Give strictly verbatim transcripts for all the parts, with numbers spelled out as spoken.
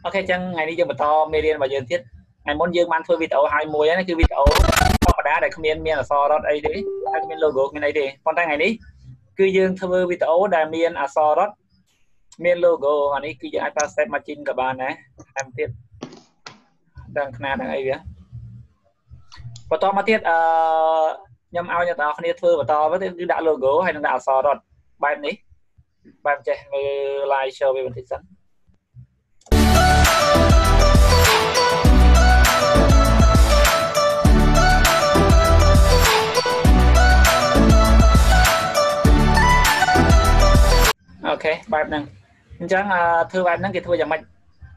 ok chẳng ngày đi giờ mà to million và giờ thiết ngày muốn dương man thôi video hai mươi ấy cứ video có mà đá để không miên miên là so đó đây đấy hay miên logo cái này đi con tay ngày đi cứ dương thôi video đà miên à so đó miên logo anh ấy cứ dương iPad step machine các bạn này em thiết đang na đang ấy vậy và to mà thiết nhâm ao nhà tao không đi thưa và to với cứ đã logo hay là đã so đó bài này bài chơi live show về vấn đề sẵn ok bài năng chẳng uh, thưa bài năng thì thưa giờ mạnh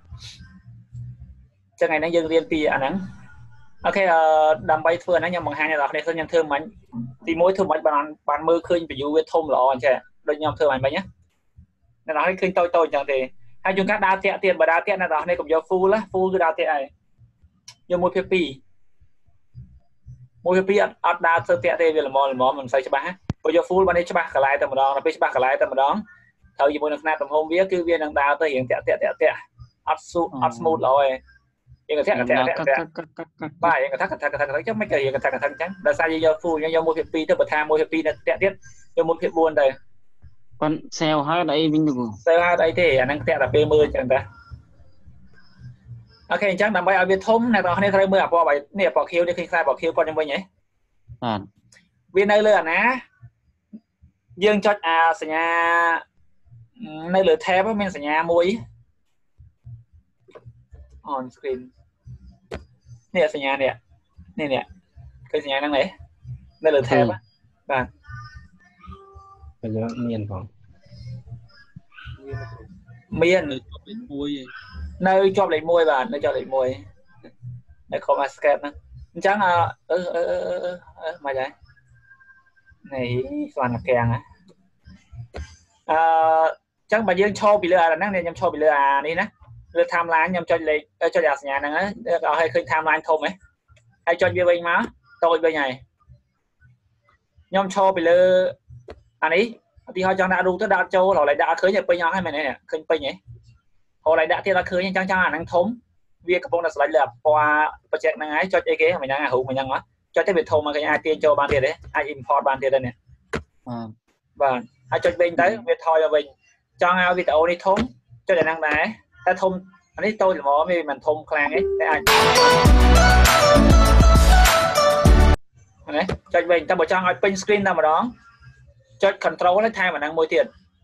cho ngày năng dương viên pi à nắng ok uh, đầm bay thưa nó nhưng bằng hai này là đây tôi nhận thưa mạnh thì mỗi thưa mạnh bạn bạn mơ khơi phải dụ với thông lọ anh trẻ đôi nhau thưa mạnh mấy nhé nên nói khơi tôi tôi chẳng thì hai chúng các đa tiền và đa tiền là đó này cũng do full lá full cái đa tiền này do một phép pi một phép pi ở đa sơ tiền đây vì là món món mình xây cho bác bây giờ full bên đây cho bác cả lại tầm đó là bác cả lại tầm đó thời gì mỗi lần tầm hôm biết cứ viên đang đào tới hiện tẹt tẹt tẹt tẹt áp su áp smooth rồi nhưng mà tẹt tẹt tẹt tẹt bài nhưng mà thắc thắc thắc thắc chứ mấy cái gì thắc thắc trắng là sao do full do một phép pi tới bậc thang một phép pi là tẹt tẹt do một phép buồn đây con sale hai đây vinh được sale hai đây thì năng tẹt là p mươi chẳng ta ok chắc nằm bay ở việt thông này tao hay thấy mưa bỏ bài nè bỏ khiêu đi khi sai bỏ khiêu con trong bên nhỉ à viên đây lừa ná dương cho à snhà nhà nơi lừa thép với mình snhà nhà mũi on screen nè snhà nhà nè nè nè cái snhà nhà năng này nơi lừa thép á và bây giờ miền phòng miền nơi cho lấy môi và nơi cho lấy môi để không masket nữa chắc là ừ, ừ, ừ, ừ, ừ, mà vậy này toàn là kèng á à, chắc bà dương cho bị lừa là năng này nhầm cho bị lừa à đi nè lừa tham lái nhầm cho lấy cho nhà nhà năng á ở hay khơi tham lái thông ấy hay cho bia bình má tôi bên này nhầm cho bị lừa anh ấy thì họ cho đã đủ tới đã châu họ lại đã khơi nhập bên nhau hay mày này nè khơi bên nhỉ họ lại đã thì là khơi nhưng chẳng chẳng là năng thống việc các là lại là qua project năng ấy cho cái kế mình đang hữu mình đang á cho cái việc thông mà cái ai tiền cho ban tiền đấy ai import ban tiền đây nè và ai cho bên tới việc thôi là mình cho ao việc ô đi thống cho để năng này ta thông anh ấy tôi là mỏ vì mình thông clan ấy ai này cho mình ta bảo cho ai pin screen nào mà đó cho control lấy thay mà năng môi tiền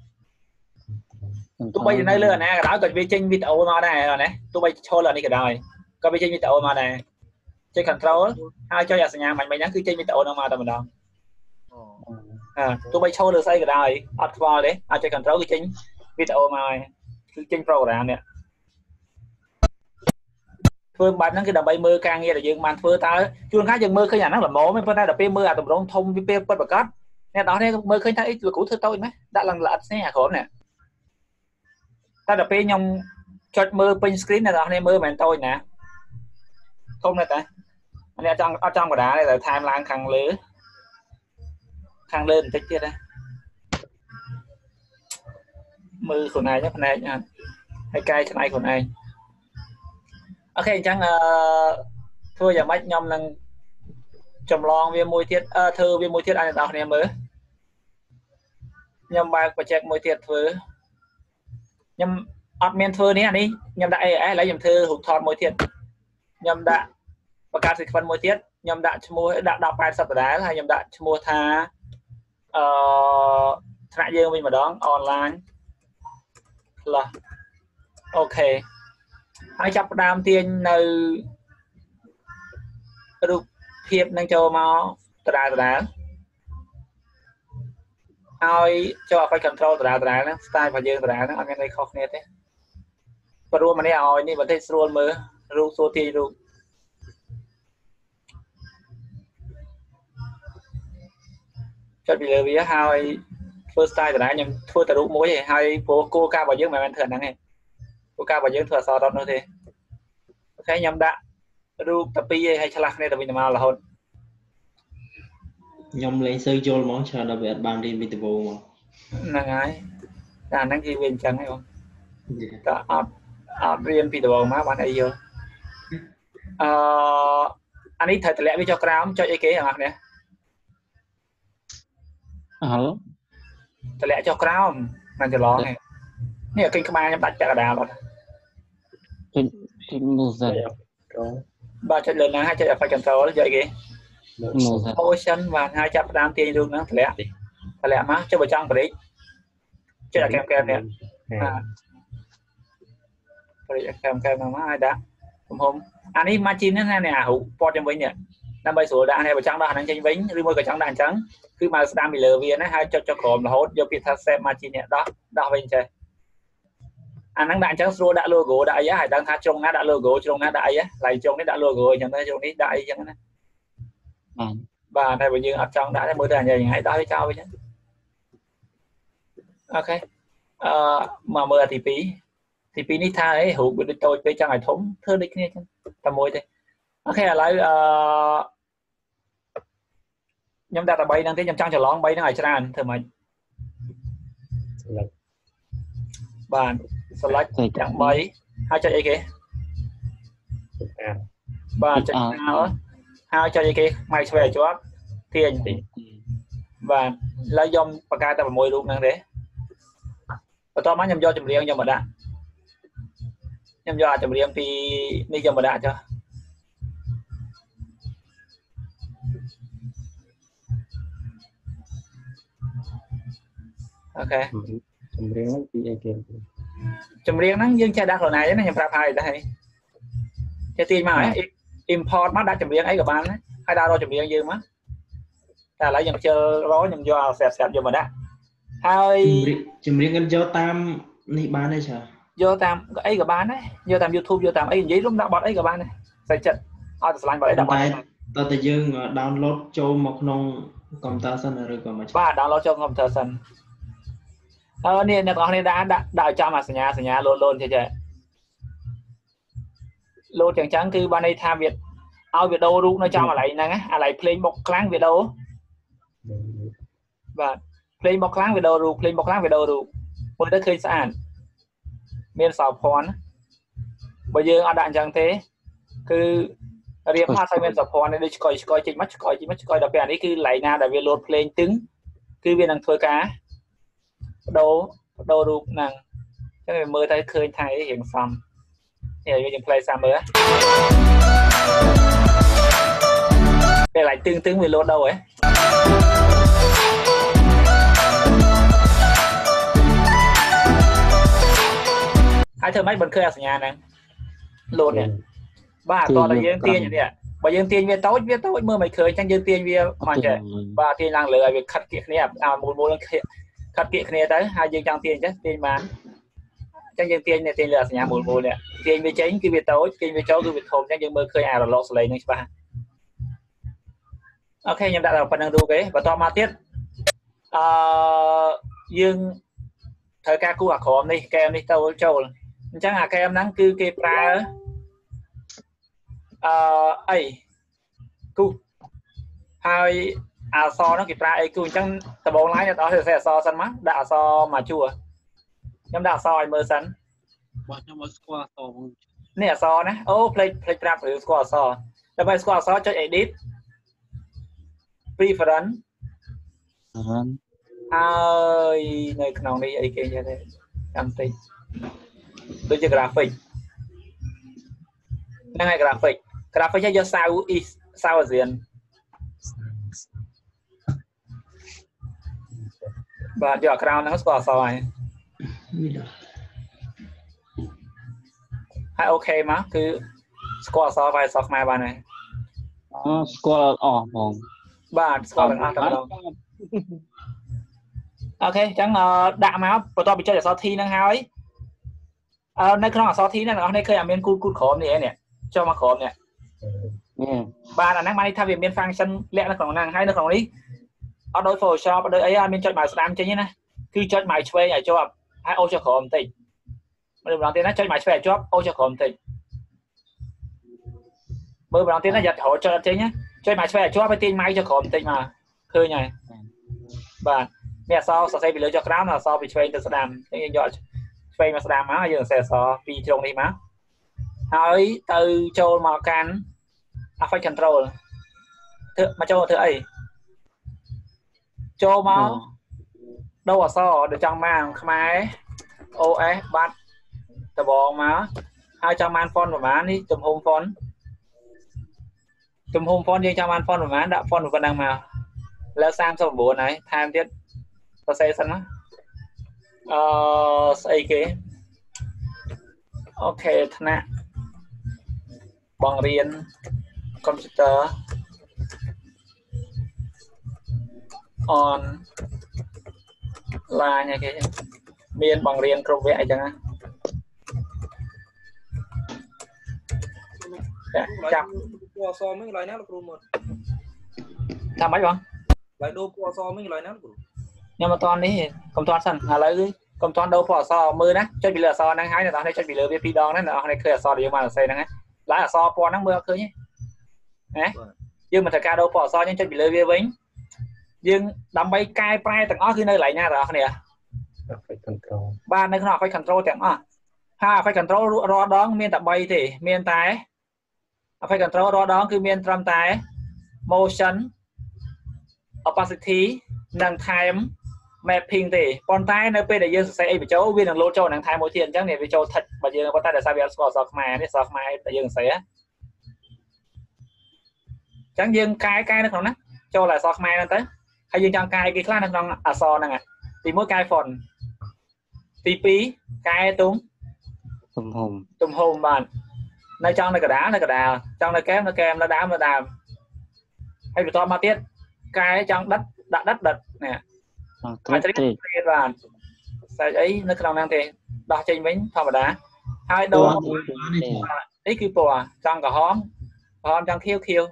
tôi bây giờ nơi lừa nè đó còn vi trình video mà này rồi này tôi bây cho là đi cả đời có vi trình video mà này chơi control ai cho nhà mình mày nhắn cứ chơi video nó mà tầm đó à tôi bây cho được xây cả đời ad vào đấy ai chơi control cái chính video mà cứ chính program nè phương bạn nó cái đầm bay mưa càng nghe là dương man phơi ta chuông khác dương mưa khơi nhà nó là mố mấy bên đây là p mưa à tầm rong thông với p bật cát nè đó đây mưa khơi thấy là cũ thưa tôi mấy đã lần là xe khổ nè ta đập pe nhông cho mưa pin screen này là mưa mà tôi nè không này ta anh ở trong ở trong của đá này là tham lan khăn lứa khăn lên tích kia đây mưa của này nhé phần này nha hay cay trên này của này ok chẳng uh, thôi giờ mấy nhom là trồng lon viên môi thiết uh, thư viên môi thiết anh đọc này mới nhom bài và check môi thiết với nhâm admin thơ này đi nhâm đã ai lấy nhầm thơ hụt thọt môi thiết nhâm đã và cả sự phân môi thiết nhâm đã mua đã đọc bài sắp đá hay nhâm đã mua tha uh, thạ dương mình mà đón online là ok hai chấp đam tiên nơi được hiệp năng cho máu đá đá ai cho phải control đá đá nó style và dương đá nó anh em đây khó nghe thế và luôn mà đây rồi đi vẫn thấy luôn mơ ru số thì ru cho bây giờ bây giờ hai first style đá nhầm thua từ đủ mối hai phố cô ca vào dương mà anh thường nắng này cô ca vào dương thừa so đó nữa thì cái nhầm đã ru tập pi hay chả này là mình mà là hôn nhom lấy sơ cho món chờ đặc biệt ban đi video mà là ngay là năng gì bên chẳng hay không ta អត់រៀនពីដំបូងមកបានអីយកអឺអានេះត្រូវតម្លាក់វាចុះក្រោមចុចអីគេបងប្អូនអល់តម្លាក់ចុះក្រោមមិនច្រឡំនេះនេះគេក្បាលខ្ញុំដាច់ពាក់កណ្ដាលអត់ចុចចុច motion បាទចុចលើណាហើយចុច effect control ចុចអីគេ motion បាទហើយចាប់ផ្ដើមទាញរូបហ្នឹងតម្លាក់តម្លាក់មកចុចបើចង់ break ចុចអាកែមកែនេះបាទbreak អាកែមកែមកហើយដាក់ទំហំអានេះ margin ហ្នឹងណានេះអារូបពណ៌ចេញវិញនេះដើម្បីស្រួលដាក់នេះបើចង់ដាក់អាហ្នឹងចេញវិញឬមួយក៏ចង់ដាក់អញ្ចឹងគឺមកស្ដាំពីលើវាណាហើយចុចចុចក្រោមរហូតយកពាក្យថា save margin នេះដោះដោះវិញចេះអាហ្នឹងដាក់អញ្ចឹងស្រួលដាក់ logo ដាក់អីហើយដឹងថាជ្រុងណាដាក់ logo ជ្រុងណាដាក់អីឡៃជ្រុងនេះដាក់ logo អញ្ចឹងទៅជ្រុងនេះដាក់អីអញ្ចឹងណាបាទតែបើយើងអត់ចង់ដាក់ទេមើលទៅអញ្ចឹងហើយដោះវាចោលវិញអូខេអឺមកមើលទីពីរទីពីរនេះថាអីរូបវាដូចតូចពេកចង់ឲ្យធំធ្វើដូចគ្នាអញ្ចឹងតែមួយទេអូខេឥឡូវអឺខ្ញុំដាក់តែបីហ្នឹងទេខ្ញុំចង់ច្រឡំបីហ្នឹងឲ្យច្រើនធ្វើម៉េចបាទ select ទាំងបីហើយចុចអីគេបាទចុចហើយចុចអីគេម៉ៅឆ្វេងឲ្យជាប់ទាញបាទឥឡូវខ្ញុំបង្កើតតែ៦រូបហ្នឹងទេបន្ទាប់មកខ្ញុំយកចម្រៀងខ្ញុំមកដាក់ខ្ញុំយកអាចម្រៀងពីនេះខ្ញុំមកដាក់ចុះអូខេចម្រៀងពីអីគេចម្រៀងហ្នឹងយើងចេះដាក់ខ្លួនឯងណាខ្ញុំប្រាប់ហើយដែរចេះទាញមកហើយ import មកដាក់ចម្រៀងអីក៏បានដែរហើយដាក់រកចម្រៀងយើងមកតែឥឡូវខ្ញុំជិលរកខ្ញុំយកស្រាប់ស្រាប់យកមកដាក់ហើយចម្រៀងគាត់យកតាមនេះបានទេចាយកតាមអីក៏បានដែរយកតាម YouTube យកតាមអីនិយាយរួមដាក់បទអីក៏បានដែរស្អីចិត្តឲ្យតែឆ្លាញ់បទអីដាក់បទតែតែយើង download ចូលមកក្នុងកុំព្យូទ័រសិនឬក៏មកបាទ download ចូលកុំព្យូទ័រសិនអឺនេះអ្នកនរគ្នាដាក់ដាក់ដាក់ឲ្យចំអាសញ្ញាសញ្ញាលោតលោតចេះចេះលោតចឹងចឹងគឺបានន័យថាវាឲ្យវីដេអូរូបនៅចំកន្លែងហ្នឹងណាអាឡៃភ្លេងបុកខ្លាំងវីដេអូបាទភ្លេងបុកខ្លាំងវីដេអូរូបភ្លេងបុកខ្លាំងវីដេអូរូបមើលទៅឃើញស្អាតមានសោភ័ណ្ឌបើយើងអត់ដាក់អញ្ចឹងទេគឺរៀបមកអត់មានសោភ័ណ្ឌដូចឆ្កយឆ្កយចេញមកឆ្កយចេញមកឆ្កយដល់ពេលអានេះគឺកន្លែងណាដែលវាលោតភ្លេងទឹងគឺវានឹងធ្វើការបដូរបដូររូបហ្នឹងអញ្ចឹងវាមើលទៅឃើញថារៀងសំនេះយើង play សាមើលពេលឡៃទឹងទឹងវាលោតដូរហ៎ហើយធ្វើម៉េចមិនឃើញអាសញ្ញាហ្នឹងលោតនេះបាទតោះតែយើងទាញនេះបើយើងទាញវាតូចវាតូចមើលមិនឃើញអញ្ចឹងយើងទាញវាមិនចេះបាទទាញឡើងលើឲ្យវាខិតគៀកគ្នាអាមូលមូលនឹងខិតគៀកគ្នាទៅហើយយើងចង់ទាញអញ្ចឹងទាញបានអញ្ចឹងយើងទាញនេះទាញលើអាសញ្ញាមូលមូលនេះទាញវាចេញគឺវាតូចទាញវាចូលគឺវាធំអញ្ចឹងយើងមើលឃើញអារលកសលេងហ្នឹងច្បាស់អូខេខ្ញុំដាក់តែប៉ុណ្្នឹងរូបទេបន្តមកទៀតអឺយើងត្រូវការគូអាក្រមនេះកែមនេះទៅចូលអញ្ចឹងអាកែមហ្នឹងគឺគេប្រើអឺអីគូហើយអក្សរហ្នឹងគេប្រើអីគូអញ្ចឹងដំបូងឡើយអ្នកនរសរសេរអក្សរសិនមកដាក់អក្សរមកជួរខ្ញុំដាក់អក្សរឲ្យមើលសិនបាទខ្ញុំមកស្គាល់អក្សរនេះអក្សរណាអូផ្លេចផ្លេចប្រាប់រឿងស្គាល់អក្សរដើម្បីស្គាល់អក្សរចុច edit preference ហើយនៅក្នុងនេះអីគេចេះទេចាំតិចដូចជា graphic ហ្នឹងហើយ graphic graphic យក South East South Asian បាទយក background ហ្នឹងស្គាល់អក្សរហើយហើយអូខេមកគឺស្គាល់អក្សរវាយអក្សរខ្មែរបានហើយអូស្គាល់អស់ហ្មងបាទស្គាល់ទាំងអស់តែម្ដងអូខេអញ្ចឹងដាក់មកបន្ទាប់ពីចុចអក្សរ T ហ្នឹងហើយអឺនៅក្នុងអក្សរ T ហ្នឹងអ្នកនរឃើញអាមានគូតគូតក្រោមនេះឯនេះចូលមកក្រោមនេះបាទអាហ្នឹងបានន័យថាវាមាន function លាក់នៅក្នុងហ្នឹងហើយនៅក្នុងនេះអត់ដូច Photoshop អត់ដូចអីអត់មានចុចមកស្ដាំចេញទេណាគឺចុចមកឆ្វេងឲ្យជាប់ហើយអូសចុចក្រោមបន្តិចមើលម្ដងទៀតណាចុចមកឆ្វេងឲ្យជាប់អូសចុចក្រោមបន្តិចមើលម្ដងទៀតណាយ៉ាត់រហូតចុចអត់ចេញណាចុចមកឆ្វេងឲ្យជាប់ហើយទាញម៉ៅចុចក្រោមបន្តិចមកឃើញហើយបាទនេះអក្សរសរសេរពីលើចុះក្រោមអក្សរពីឆ្វេងទៅស្ដាំអញ្ចឹងយើងយកឆ្វេងមកស្ដាំមកយើងសេះអក្សរពីរជ្រុងនេះមកហើយទៅចូលមកកាន់ affect control ធ្វើមកចូលធ្វើអីចូលមកដូរអក្សរដែលចង់បានខ្មែរ ô ét បាត់ដបងមកហើយចង់បាន font ប្រហែលនេះទំហំ font ទំហំ font យើងចង់បាន font ប្រហែលដាក់ font ប៉ុណ្ណឹងមកលើសាមសិប៩ហើយថែមទៀតសរសេរសិនណាអឺស្អីគេអូខេថ្នាក់បង្រៀនកុំព្យូទ័រ on line គេមានបង្រៀនគ្រប់វគ្គអីចឹងណាចាប់ពណ៌អសមិញកន្លែងណាលោកគ្រូមើលតាមម៉េចបងឡើយដូរពណ៌អសមិញកន្លែងណាលោកគ្រូខ្ញុំអត់តនេះកុំតន់សិនឥឡូវកុំតន់ដូរពណ៌អសមើលណាចុចពីលើអសហ្នឹងហើយអ្នកនរចុចពីលើវាពីរដងហ្នឹងអ្នកនរឃើញអសដែលយើងបានសរសេរហ្នឹងឡើយអសពណ៌ហ្នឹងមើលអត់ឃើញទេណាយើងមិនត្រូវការដូរពណ៌អសយើងចុចពីលើវាវិញយើងដើម្បីកែប្រែទាំងអស់គឺនៅកន្លែងណាបងប្អូន affect control បាទនៅក្នុង affect control ទាំងអស់ហើយ affect control រាល់ដងមានតែបីទេមានតែ affect control រាល់ដងគឺមានត្រឹមតែ motion opacity និង time mapping ទេប៉ុន្តែនៅពេលដែលយើងសរសេរអីបញ្ចូលវានឹងលោតចូលនឹង time មួយទៀតអញ្ចឹងនេះវាចូល touch បើយើងប៉ុន្តែដោយសារវាអត់ស្គាល់អក្សរខ្មែរនេះអក្សរខ្មែរដែលយើងសរសេរអញ្ចឹងយើងកែកែនៅក្នុងហ្នឹងចូលអក្សរខ្មែរហ្នឹងទៅហើយយើងចង់កែគេខ្លះនៅក្នុងអក្សរហ្នឹងទីមួយកែ font ទីពីរកែទំទំហំទំហំបាទនៅចង់នៅកដាលនៅកដាលចង់នៅកែមនៅកែមនៅដើមនៅដើមហើយបន្តមកទៀតកែចង់ដិតដាក់ដិតដិតនេះមកត្រៀមទៀតបាទស្អីអីនៅក្នុងហ្នឹងទេដោះចេញវិញធម្មតាហើយដូរនេះគឺពណ៌ចង់ក្រហមក្រហមចង់ខៀវខៀវ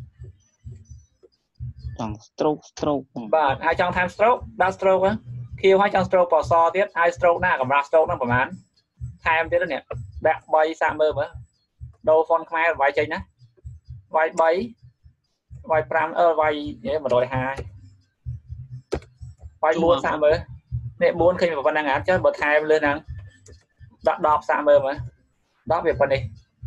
ចង់ stroke stroke បាទហើយចង់ time stroke ដាក់ stroke ហ្នឹងខៀវហើយចង់ stroke ពណ៌សទៀតហើយ stroke ណាកម្រាស់ stroke ហ្នឹងប្រហែលថែមទៀតនេះដាក់បីសាកមើលមើលដូរ font ខ្មែរវាយចេញណាវាយបីវាយ5អឺវាយ150វាយ4សាកមើលនេះ4ឃើញប៉ុណ្ណឹងអត់ចុះបើថែមលើហ្នឹងដាក់10សាកមើលមើល10វាប៉ុណ្នេះ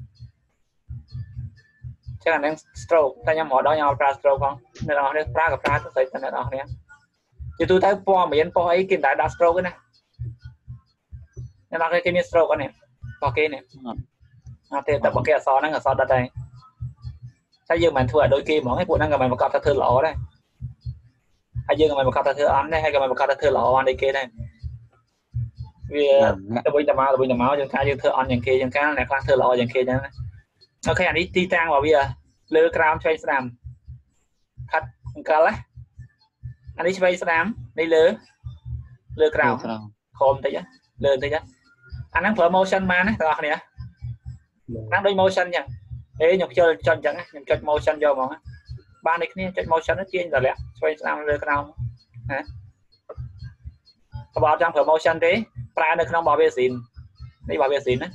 ចឹងអាហ្នឹង stroke តែខ្ញុំមកដល់ខ្ញុំប្រើ stroke ផងអ្នកនរនេះប្រើក៏ប្រើទៅស្អីទៅអ្នកនរនេះជាទូទៅពណ៌មានប៉ុស្អីគេមិនដែរដាក់ stroke ទេណាអ្នកនរគេមាន stroke អត់នេះប៉ុស្គេនេះអត់ទេតែបើគេអក្សរហ្នឹងអក្សរដិតដែរតែយើងមិនធ្វើឲ្យដូចគេហ្មងឯងពួកហ្នឹងក៏មិនប្រកាសថាធ្វើល្អដែរហើយយើងក៏មិនប្រកាសថាធ្វើអន់ដែរហើយក៏មិនប្រកាសថាធ្វើល្អអន់ដូចគេដែរវាទៅវិញទៅមកទៅវិញទៅមកយើងថាយើងធ្វើអន់យ៉ាងគេយ៉ាងកាលអ្នកខ្លះធ្វើល្អយ៉ាងគេចឹងណាអូខេអានេះទីតាំងរបស់វាលើក្រោមឆ្វេងស្ដាំខាត់អង្គលណាអានេះឆ្វេងស្ដាំនេះលើលើក្រោមខំបន្តិចលើបន្តិចអាហ្នឹងប្រើ motion បានណាបងប្អូនគ្នាហ្នឹងដូច motion អញ្ចឹងអេខ្ញុំចូលចុចអញ្ចឹងខ្ញុំចុច motion យកហ្មងបានដូចគ្នាចុច motion ទៅទាញតម្លាក់ឆ្វេងស្ដាំលើក្រោមណាបើអត់ចង់ប្រើ motion ទេប្រើនៅក្នុងបោះវាស៊ីននេះបោះវាស៊ីនណា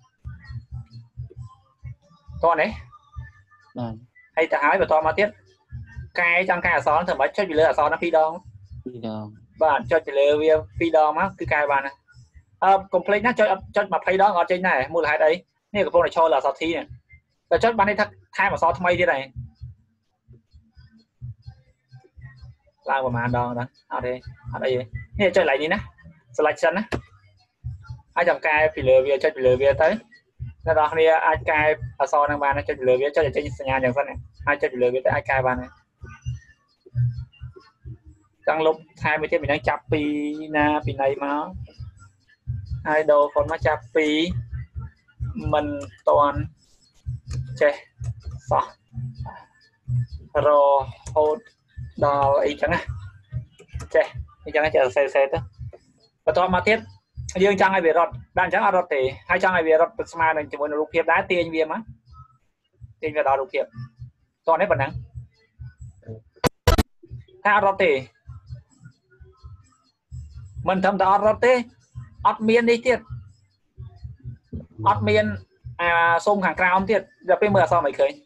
តោះនេះបាទហើយទៅហើយបន្តមកទៀតកែចង់កែអក្សរធ្វើម៉េចចុចពីលើអក្សរហ្នឹងពីរដងពីរដងបាទចុចពីលើវាពីរដងមកគឺកែបានណាអឺ complete ណាចុចចុច20ដងអត់ចេញដែរមូលហេតុអីនេះកំពុងតែឈរលើអក្សរ T នេះតែចុចបាននេះថាថែមអក្សរថ្មីទៀតហើយឡើងប្រហែលដងហ្នឹងអត់ទេអត់អីទេនេះចុចកន្លែងនេះណា selection ណាហើយចាំកែពីលើវាចុចពីលើវាទៅអ្នកនរគ្នាអាចកែអក្សរហ្នឹងបានចុចពីលើវាចុចចេញសញ្ញាយ៉ាងសិនហើយចុចពីលើវាទៅអាចកែបានដែរចង់លុបថែមមួយទៀតមិនដឹងចាប់ពីណាពីណីមកហើយដូរ font មកចាប់ពីមិនតន់ចេះសោះរហូតដល់អីចឹងណាចេះអីចឹងចេះសរសេរទៅបន្តមកទៀតយើងចង់ឲ្យវារត់ដល់អញ្ចឹងអត់រត់ទេហើយចង់ឲ្យវារត់ស្មើនឹងជាមួយនឹងរូបភាពដែរទាញវាមកទាញវាដល់រូបភាពតោះនេះប៉ុណ្ណឹងថាអត់រត់ទេមិនត្រឹមតែអត់រត់ទេអត់មាននេះទៀតអត់មានអាសុំខាងក្រោមទៀតដល់ពេលមើលអក្សរមិនឃើញ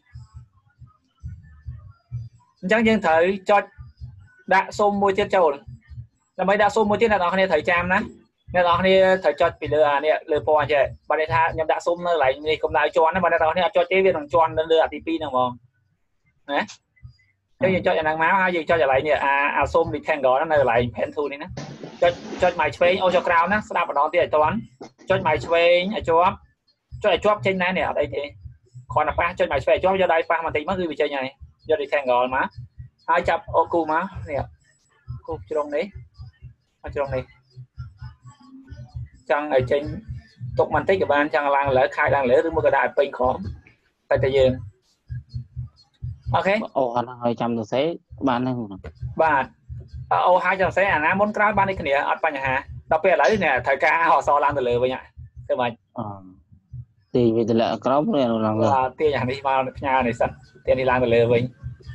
អញ្ចឹងយើងត្រូវចុចដាក់សុំមួយទៀតចូលដើម្បីដាក់សុំមួយទៀតអ្នកនរគ្នាត្រូវចាំណាអ្នកនរគ្នាត្រូវចុចពីលើអានេះលើពណ៌ចេះបើនេះថាខ្ញុំដាក់ស៊ុំនៅកន្លែងនេះកុំដាក់ជន់ណាបើអ្នកនរគ្នាអត់ចុចទេវានឹងជន់នៅលើអាទី2ហ្នឹងហ្មងណាយើងចុចអាហ្នឹងមកហើយយើងចុចកន្លែងនេះអាអាស៊ុំ rectangle ហ្នឹងនៅកន្លែង pen tool នេះណាចុចចុចមកឆ្វេងអូចុចក្រោមណាស្ដាប់ម្ដងទៀតឲ្យតន់ចុចមកឆ្វេងឲ្យជាប់ចុចឲ្យជាប់ចេញណានេះអត់អីទេគ្រាន់តែប៉ះចុចមកឆ្វេងជាប់យកដៃប៉ះបន្តិចមកគឺវាចេញហើយយក rectangle មកហើយចាប់អូគូមកនេះគូជ្រុងនេះមកជ្រុងនេះចង់ឲ្យចេញទុកបន្តិចក៏បានចង់ឡើងលើខាយឡើងលើឬមួយក៏ដាក់ឲ្យពេញក្រមតែតែយើងអូខេអូអត់ហើយចាំទៅសេបានហ្នឹងបាទអូហើយចាំសេអាណាមុនក្រោយបាននេះគ្នាអត់បញ្ហាដល់ពេលឥឡូវនេះត្រូវការអសឡើងទៅលើវិញធ្វើម៉េចអទាញវាទៅលើក្រោមឬឡើងលើទាញអានេះមកផ្ញើនេះសិនទាញនេះឡើងទៅលើវិញ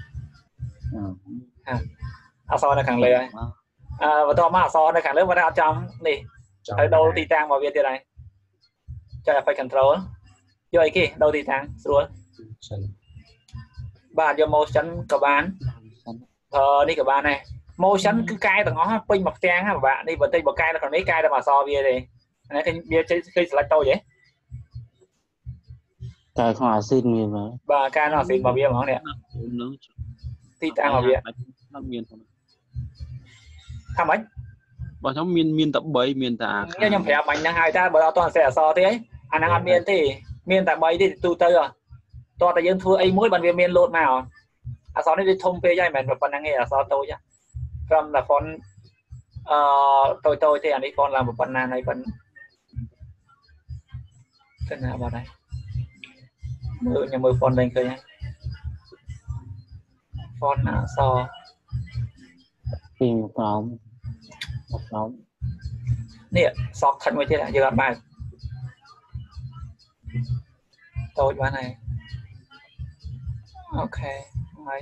អសនៅខាងលើហើយអឺបន្តមកអសនៅខាងលើបើអត់ចំនេះហើយដូរទីតាំងមកវាទៀតហើយចុច effect control យកអីគេដូរទីតាំងស្រួលបាទយក motion ក៏បានអឺនេះក៏បានដែរ motion គឺកែទាំងអស់ពេញមួយផ្ទាំងហ្នឹងពិបាកនេះបន្តិចបើកែនៅខាងនេះកែតែមកអសវាទេអានេះឃើញវាឃើញ select តូចទេកែក្នុងអាស៊ីនវាបាទកែក្នុងអាស៊ីនរបស់វាហ្មងនេះទីតាំងរបស់វាមានថាម៉េចបើខ្ញុំមានមានតែ3មានតែអាខ្ញុំប្រាប់អញហ្នឹងហើយតែបើអត់ទាន់សេអសទេអាហ្នឹងអត់មានទេមានតែ3ទេទូទៅតោះតែយើងធ្វើអីមួយបានវាមានលោតមកអសនេះវាធំពេកហើយមិនមែនប៉ុណ្ណឹងទេអសតូចត្រឹមតែ font អឺតូចតូចទេអានេះ font ឡើងប៉ុណ្ណាហើយប៉ុណ្ណាទៅណាបាត់ហើយមើលខ្ញុំមើល font លេងឃើញហើយ font អសពីក្រោមក្រោមនេះសក់ខាត់មួយទៀតយើងអត់បើកតូចបានហើយអូខេហើយ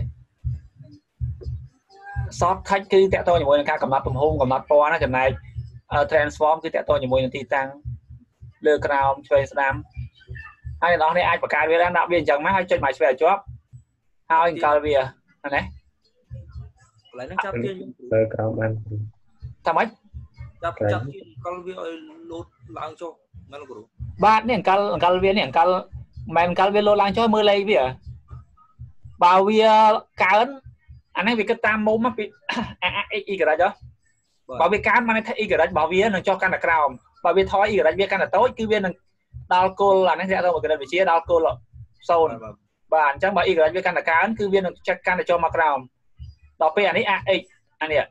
សតខាច់គឺតាក់ទងជាមួយនឹងការកំណត់ទំហំកំណត់ពណ៌ណាចំណែក transform គឺតាក់ទងជាមួយនឹងទីតាំងលើក្រោមឆ្វេងស្ដាំហើយអ្នកនរនេះអាចបង្កើតវាដាក់វាអញ្ចឹងមកហើយចុចមកឆ្វេងឲ្យជាប់ហើយអង្កលវាណាកន្លែងហ្នឹងចាប់ទាញលើក្រោមបានថាម៉េចចាប់ចាប់ទាញអង្កលវាឲ្យលោតឡើងចុះមែនគ្រូបាទនេះអង្កលអង្កលវានេះអង្កលមិនអង្កលវាលោតឡើងចុះមើលលេខវាបើវាកើនអានេះវាគិតតាមមុំពី x y ហ៎បើវាកើនមកថា y របស់វានឹងចុះកាន់តែក្រោមបើវាថយ y វាកាន់តែតូចគឺវានឹងដល់គោលអានេះគេហៅមកគណិតវិទ្យាដល់គោលศูนย์បាទអញ្ចឹងបើ y វាកាន់តែកើនគឺវានឹងចុះកាន់តែចុះមកក្រោមដល់ពេលអានេះ ax អានេះ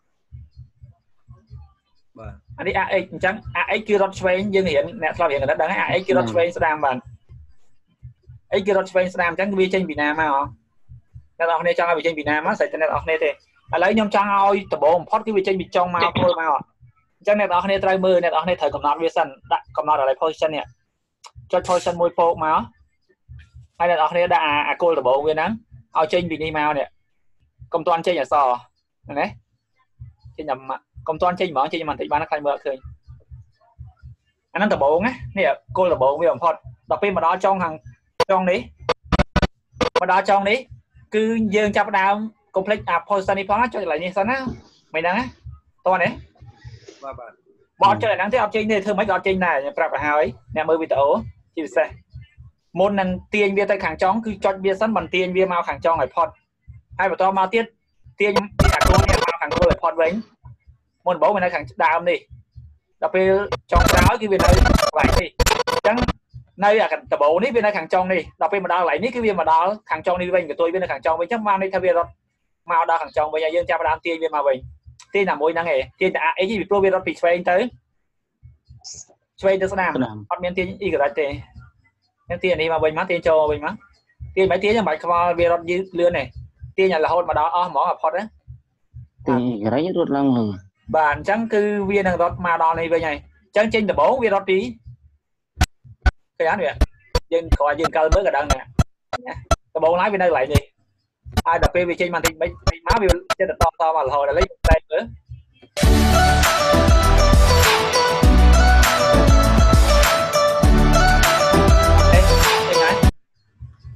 បាទអានេះ ax អញ្ចឹង ax គឺរត់ឆ្វេងយើងរៀនអ្នកធ្លាប់រៀនគណិតដឹងហើយ ax គឺរត់ឆ្វេងស្ដាំបាទអីគេរត់ឆ្វេងស្ដាំអញ្ចឹងវាចេញពីណាមកអ្នកនរគ្នាចង់ឲ្យវាចេញពីណាមកស្អីតែអ្នកនរគ្នាទេឥឡូវខ្ញុំចង់ឲ្យដំបូងបំផុតគឺវាចេញពីចុងមកគោលមកអញ្ចឹងអ្នកនរគ្នាត្រូវមើលអ្នកនរគ្នាត្រូវកំណត់វាសិនដាក់កំណត់ឲ្យ position នេះចុច position មួយពោកមកហើយអ្នកនរគ្នាដាក់អាគោលដំបូងវាហ្នឹងឲ្យចេញពីនេះមកនេះកុំតាន់ចេញអក្សរណាចេញតែកុំតាន់ចេញហ្មងចេញបន្តិចបានខ្លាញ់មើលអត់ឃើញអាហ្នឹងដំបូងណានេះគោលដំបូងវាបំផុតដល់ពេលមកដល់ចុងខាងចុងនេះមកដល់ចុងនេះគឺយើងចាប់ដើម complete អា position នេះផងចុចកន្លែងនេះសិនណាមិនហ្នឹងណាតោះនេះបាទបាទបើអត់ចុចអាហ្នឹងទេអត់ចេញទេធ្វើមិនក៏អត់ចេញដែរខ្ញុំប្រាប់ឲ្យហើយអ្នកមើលវីដេអូជាពិសេសមុននឹងទាញវាទៅខាងចុងគឺចុចវាសិនមិនទាញវាមកខាងចុងឲ្យផុតហើយបន្តមកទៀតទាញអាគោលនេះមកខាងគោលឲ្យផុតវិញមុនដំបូងវានៅខាងដើមនេះដល់ពេលចុងក្រោយគឺវានៅកន្លែងនេះអញ្ចឹងនៅអាដបូនេះវានៅខាងចុងនេះដល់ពេលមកដល់កន្លែងនេះគឺវាមកដល់ខាងចុងនេះវិញកតុយវានៅខាងចុងវិញអញ្ចឹងបានន័យថាវារត់មកដល់ខាងចុងវិញហើយយើងចាប់ដើមទាញវាមកវិញទាញតែមួយហ្នឹងឯងទាញតែ ax ពីព្រោះវារត់ពីឆ្វេងទៅឆ្វេងទៅស្ដាំអត់មានទាញ y ទេខ្ញុំទាញនេះមកវិញមកទាញចូលវិញមកទាញមិនទាញមិនបាច់ខ្វល់វារត់យឺតលឿនទេទាញឲ្យរហូតមកដល់អស់ហ្មងអត់ផុតទេទាញ y រត់ឡើងលើបាទអញ្ចឹងគឺវានឹងរត់មកដល់នេះវិញហើយអញ្ចឹងចេញដំបូងវារត់ពីគេអានវាយើងគ្រាន់យើងកើមើលក៏ដឹងដែរដំបូងឡើយវានៅកន្លែងនេះហើយដល់ពេលវាចេញមកតិចតិចមកវាចិត្តតតមករហូតដល់លេខតែមើល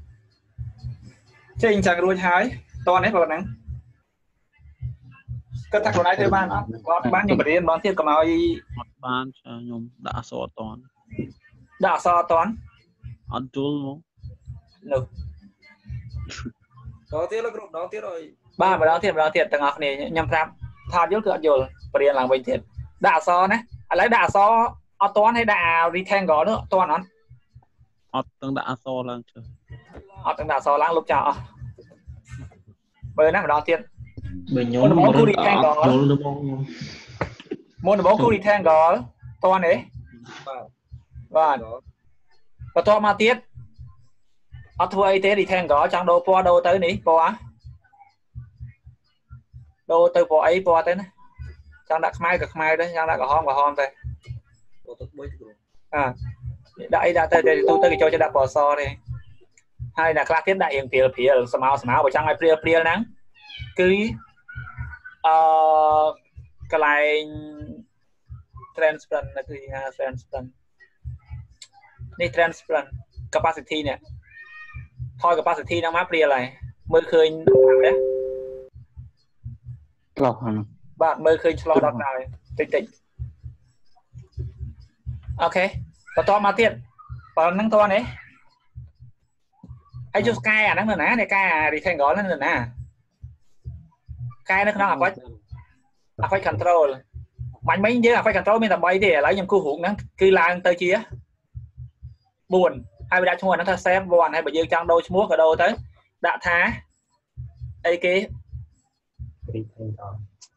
ចេញចាំរួចហើយតនេះបើហ្នឹងគាត់ថាខ្លួនឯងធ្វើបានអត់គាត់បានខ្ញុំបរៀនម្ដងទៀតកុំឲ្យអត់បានខ្ញុំដាក់អក្សរអត់តាន់ដាក់អក្សរអត់តាន់អត់យល់មកនោះដល់ទៀតលោកគ្រូដល់ទៀតអើយបាទម្ដងទៀតម្ដងទៀតទាំងអស់គ្នាខ្ញុំប្រាប់ថាអត់យល់គឺអត់យល់បរៀនឡើងវិញទៀតដាក់អក្សរណាឥឡូវដាក់អក្សរអត់តាន់ហើយដាក់ rectangle នោះអត់តាន់អត់អត់ទាំងដាក់អក្សរឡើងចុះអត់ទាំងដាក់អក្សរឡើងលុបចោលអស់បើណាម្ដងទៀតបើខ្ញុំមុនដំបូងគូ rectangle មុនដំបូងគូ rectangle តាន់ទេបាទបាទបន្ទាប់មកទៀតអត់ធ្វើអីទេ rectangle ចង់ដូរពណ៌ដូរទៅនេះពណ៌ដូរទៅពណ៌អីពណ៌ទៅណាចង់ដាក់ខ្មៅក៏ខ្មៅដែរចង់ដាក់ក្រហមក្រហមទៅពណ៌ទឹកបីគ្រូអ่าដាក់អីដាក់ទៅទូទៅគេចូលចិត្តដាក់ពណ៌សទេហើយអ្នកខ្លះទៀតដាក់រៀងព្រាលព្រាលស្មៅស្មៅបើចង់ឲ្យព្រាលព្រាលហ្នឹងគឺអឺកន្លែង transparent គឺ transparent នេះ transparent capacity នេះថយ capacity ហ្នឹងមកព្រាលហើយមើលឃើញណាឆ្លោះហ្នឹងបាទមើលឃើញឆ្លោះដល់ក្រោយតិចតិចអូខេបន្តមកទៀតបើហ្នឹងតោះនេះហើយយកស្កាយអាហ្នឹងនៅណានៃកាយ rectangle ហ្នឹងនៅណាកាយនៅក្នុង affect affect control បាញ់មិញយើង affect control មានតែបីទេឥឡូវខ្ញុំគូសរូបហ្នឹងគឺឡើងទៅជាបួនហើយវាដាក់ឈ្មោះហ្នឹងថា save one ហើយបើយើងចង់ដូរឈ្មោះក៏ដូរទៅដាក់ថាអីគេ rectangle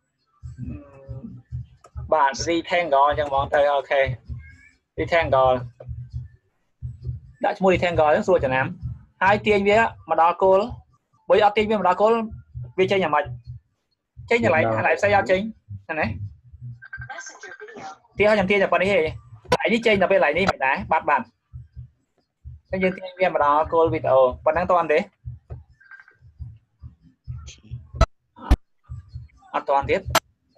បាទ rectangle អញ្ចឹងហ្មងទៅអូខេ rectangle ដាក់ឈ្មោះ rectangle ហ្នឹងស្រួលចំណាំហើយទាញវាមកដល់គោលបើអត់ទាញវាមកដល់គោលវាចេញយ៉ាងម៉េចចេញកន្លែងកន្លែងផ្សេងអត់ចេញណាទាញខ្ញុំទាញតែប៉ុណ្នេះទេឯនេះចេញដល់ពេលកន្លែងនេះមិនដែរបាត់បាត់តែយើងទាញវាមកដល់គោលវីដេអូប៉ុណ្ណឹងតើអត់ទេអត់តន់ទៀត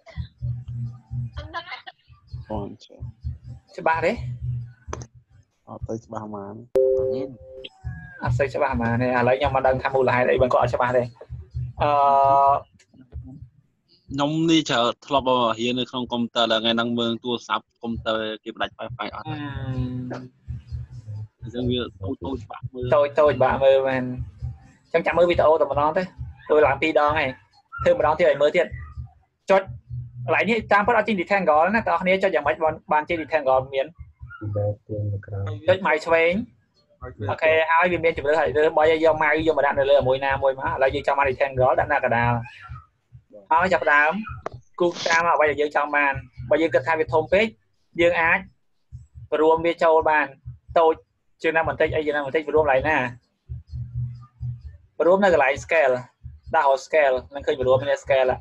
អត់ច្បាស់ទេអត់ទៅច្បាស់ហ្មងអត់សូវច្បាស់ហ្មងនេះឥឡូវខ្ញុំមិនដឹងថាមូលហេតុអីបើគាត់អត់ច្បាស់ទេអឺខ្ញុំនេះច្រើនធ្លាប់រៀននៅក្នុងកុំព្យូទ័រដល់ថ្ងៃហ្នឹងមើលទូរស័ព្ទកុំព្យូទ័រគេផ្ដាច់ Wi-Fi អត់អញ្ចឹងវាតូចតូចច្បាស់មើលតូចតូចបាក់មើលមែនអញ្ចឹងចាំមើលវីដេអូតែម្ដងទៅធ្វើឡើងពីរដងហើយធ្វើម្ដងទៀតឲ្យមើលទៀតចុចកន្លែងនេះតាមពិតអត់ចេញ rectangle ណាបងប្អូនចុចយ៉ាងម៉េចបានចេញ rectangle មានចុចម៉ៅឆ្វេងអូខេហើយវាមានជម្រើសហើយបើយកម៉ៅយកមកដាក់នៅលើមួយណាមួយមកឥឡូវយើងចង់បាន rectangle ដាក់នៅកណ្ដាលហើយចាប់ដើមគូសតាមអ្វីដែលយើងចង់បានបើយើងគិតថាវាធំពេកយើងអាចបរួមវាចូលបានតូចជាងណាបន្តិចអីជាងណាបន្តិចបរួមកន្លែងណាបរួមនៅកន្លែង scale ដាក់ whole scale នឹងឃើញបរួមនេះ scale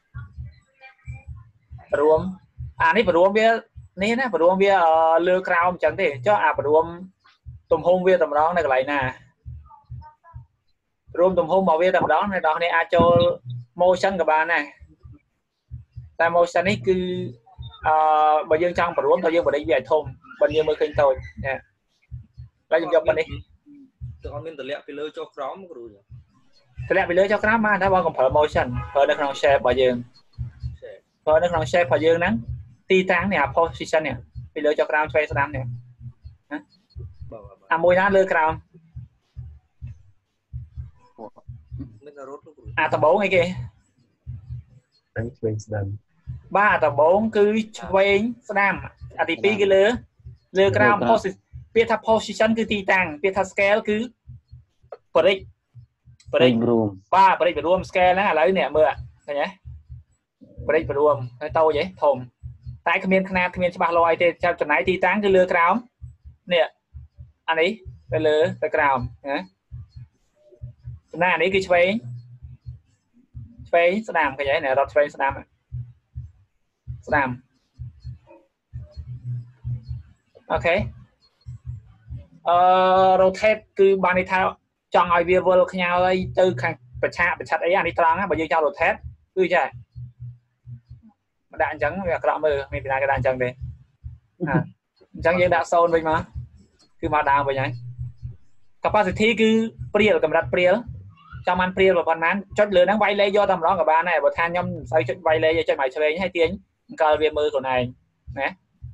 បរួមអានេះបរួមវានេះណាបរួមវាលើក្រោមអញ្ចឹងទេចុះអាបរួមទំហំវាតម្រងនៅកន្លែងណារួមទំហំរបស់វាតែម្ដងអ្នកនរគ្នាអាចចូល motion ក៏បានដែរតែ motion នេះគឺអឺបើយើងចង់បរួមទៅយើងបរិយវាឲ្យធំបើយើងមើលឃើញតូចណាហើយខ្ញុំយកប៉ុណ្នេះទៅអត់មានតម្លាក់ពីលើចុះក្រោមគ្រូតម្លាក់ពីលើចុះក្រោមបានតែបងកុំប្រើ motion ប្រើនៅក្នុង shape របស់យើងប្រើនៅក្នុង shape របស់យើងហ្នឹងទីតាំងនេះអា position នេះពីលើចុះក្រោមឆ្វេងស្ដាំនេះណាអាមួយណាលើក្រោមអាដំបងអីគេឆ្វេងស្ដាំបាទដំបងគឺឆ្វេងស្ដាំអាទីពីរគឺលើលើក្រោម position ពាក្យថា position គឺទីតាំងពាក្យថា scale គឺបរិចបរិចរួមបាទបរិចរួម scale ហ្នឹងឥឡូវនេះមើលឃើញទេបរិចរួមហើយតូចទេធំតែគ្មានຂະຫນាតគ្មានច្បាស់លាស់អីទេចាប់ចំណាយទីតាំងគឺលើក្រោមនេះអានេះទៅលើទៅក្រោមណាចំណាយអានេះគឺឆ្វេងឆ្វេងស្ដាំឃើញទេរត់ឆ្វេងស្ដាំស្ដាំអូខេអឺ rotate គឺបានន័យថាចង់ឲ្យវាវិលខ្ញៅអីទៅខាងប្រឆាប្រឆាត់អីអានេះត្រង់ណាបើយើងចង់ rotate គឺចេះមកដាក់អញ្ចឹងវាអាក្រក់មើលមានពីណាគេដាក់អញ្ចឹងទេអញ្ចឹងយើងដាក់ศูนย์វិញមកគឺមកដើមវិញហើយ capacity គឺព្រាលកម្រិតព្រាល trong ăn priêu và phần mán chốt lừa nó vay lê do tầm đó cả ba này và than nhom sao chốt vay lê cho mày chơi hay tiếng cờ về mưa của này nè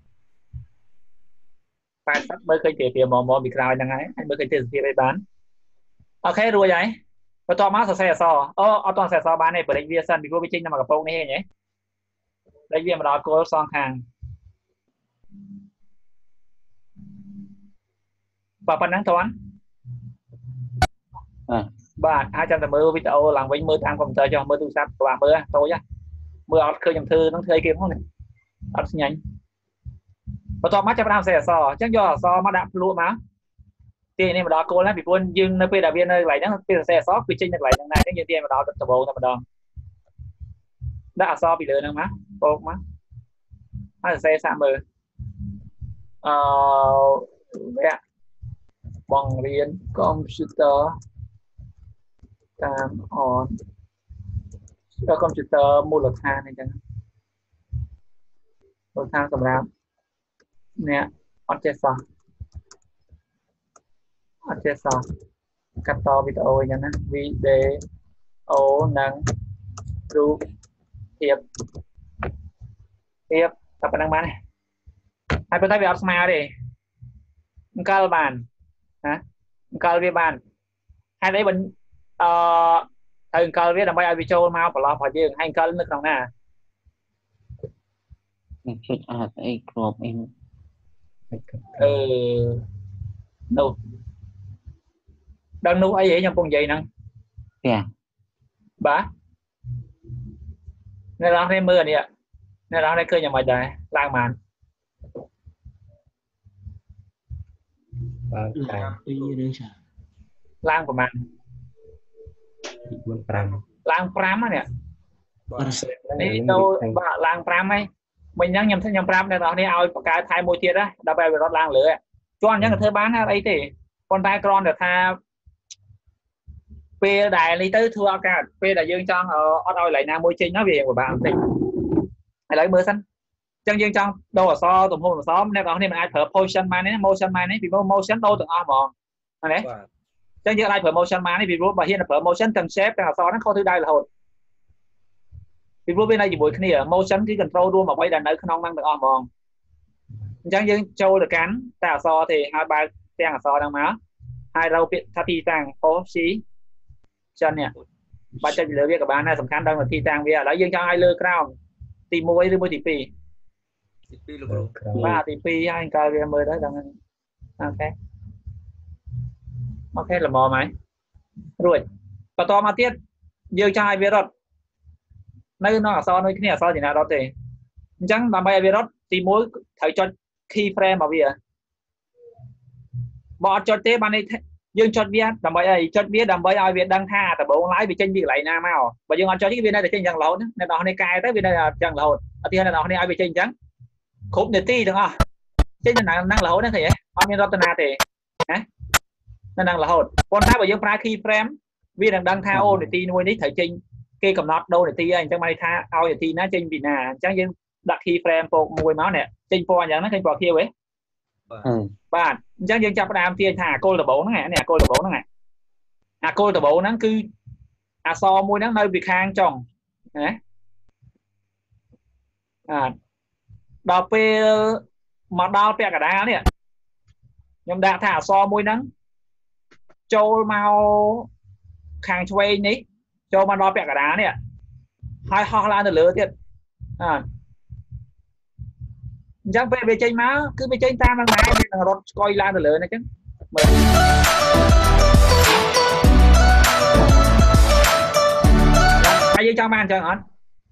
phải sắp mớiเคยเจอเปียมอมอมีกราวยังไงmớiเคยเจอเปียไปบ้านโอเครู้ยังพอต่อมาใส่ซอเออเอาตอนใส่ซอบ้านเนี่ยเปิดเวียสันบีกูไปจิ้งน้ำมันกระโปรงนี่ไงได้เวียมาดอโกซองทางป่าปันนังตอนบ้านอาจารย์แต่มือวิดีโอหลังไว้มือทางคอมพิวเตอร์choมือตู้ซับตัวมือโตจ้ะมือเอาเคยยังเธอต้องเคยเกมห้องนี่เอาสิไงพอต่อมาจะไปทำเสียซอจังย่อซอมาดับรู้มาตีนี่มาดอโกแล้วปีปุ่นยึงในปีดาเบียนในไหลนั่งปีเสียซอปีจิ้งในไหลนั่งไหนจังยืนเตียนมาดอตะโบธรรมดาđãซอปีเลยนั่งมั้ยโป๊กมั้ยอาจจะเสียสามมือเอ่อเนี่ยบังเรียนคอมพิวเตอร์ตามออนแล้วคอมพิวเตอร์มูลค่าในจังมูลค่าสำหรับเนี่ยออนเจสอออนเจสอกัดต่อวิดีโออย่างนั้นวิดีโอหนังรูปเทียบเทียบกับพนักงานให้เป็นท่าวิอัพสมาร์ดิมันก็บานนะมันก็เรียบานให้ได้บนเอ่อถ้าอังกฤษเรียกทำไมเอาวิโจมาปลอบพอยืงให้อังกฤษนึกตรงหน้าชุดอาจไอ้กรอบเองเออนู่ดังนู่ไอ้ยังยังคงใหญ่นังเนี่ยบ้าในร้านในมือเนี่ยในร้านในเคยยังไม่ได้ล้างมันล้างประมาณล้างปรามเนี่ยนี่เราบ้าล้างปรามไหมmình nhắn nhầm thêm nhầm pram này đó đi ao cái thay môi tiệt đó đã về rót lang lửa cho anh nhắn là thơ bán ở đây thì con tay con được tha pe đài lý tới thua cả pe đại dương trong ở ở đâu lại nam môi chính nó về của bạn thì lấy mưa xanh chân dương trong đâu là so tụm hôm xóm nên đó nên mình ai thở motion man ấy motion man ấy vì motion đâu từng ao mòn đấy chân dương ai thở motion man ấy vì và hiện là thở motion cần xếp là so nó không thứ đây là hồn vì vô bên này chỉ buổi kia ở motion cái control luôn mà quay đàn ở không năng được on mòn chẳng những châu được cắn tạo so thì hai ba trang so đang má hai rau biệt thắt ti tàng phố xí chân nè ba chân lừa việc của bạn này สำคัญ đang là ti tàng việc lấy dương cho ai lừa crown tìm mua với mua tỷ pì ba tỷ pì anh coi việc mới đó đang ok ok là mò máy rồi và to mà tiết dương cho ai việc rồi nơi nó so nơi cái này so gì nào đó thì chẳng làm bài virus thì mỗi thấy cho khi frame mà bây bỏ cho tế ban này dương cho biết làm bài cho biết làm bài ai biết đăng thaแต่bộ lái bị tranh bị lại nam nào và dương cho cái viên này để tranh chẳng lộn nên đó này cài tới viên này là chẳng lộn ở thì là đó này ai bị tranh trắng khúc để ti được không tranh là năng lộn đó thì ông nhân rotana thì nên năng lộn con thái của dương khi frame viên đang đăng tha ô để ti nuôi đấy thấy tranh cái cầm nọt đâu để ti anh chẳng may tha ao để ti nó trên bị nà chẳng nhưng đặt khi frame bộ mùi máu nè trên po chẳng nó trên po kia ấy bạn chẳng nhưng chắp đam tiền thả cô là bố nó này nè cô là bố nó này à cô là bố nó cứ à so mùi nó nơi việc hang chồng nè à đọc về mà đo pe cả đá nè nhưng đã thả so mùi nắng châu mau khang chui ní cho mà đo bẹt cả đá này hai ho lan được lửaទៀតà chẳng về về trên má cứ về trên tam đang máy nên là coi lan được lửa này chứ ai dương cho man cho anh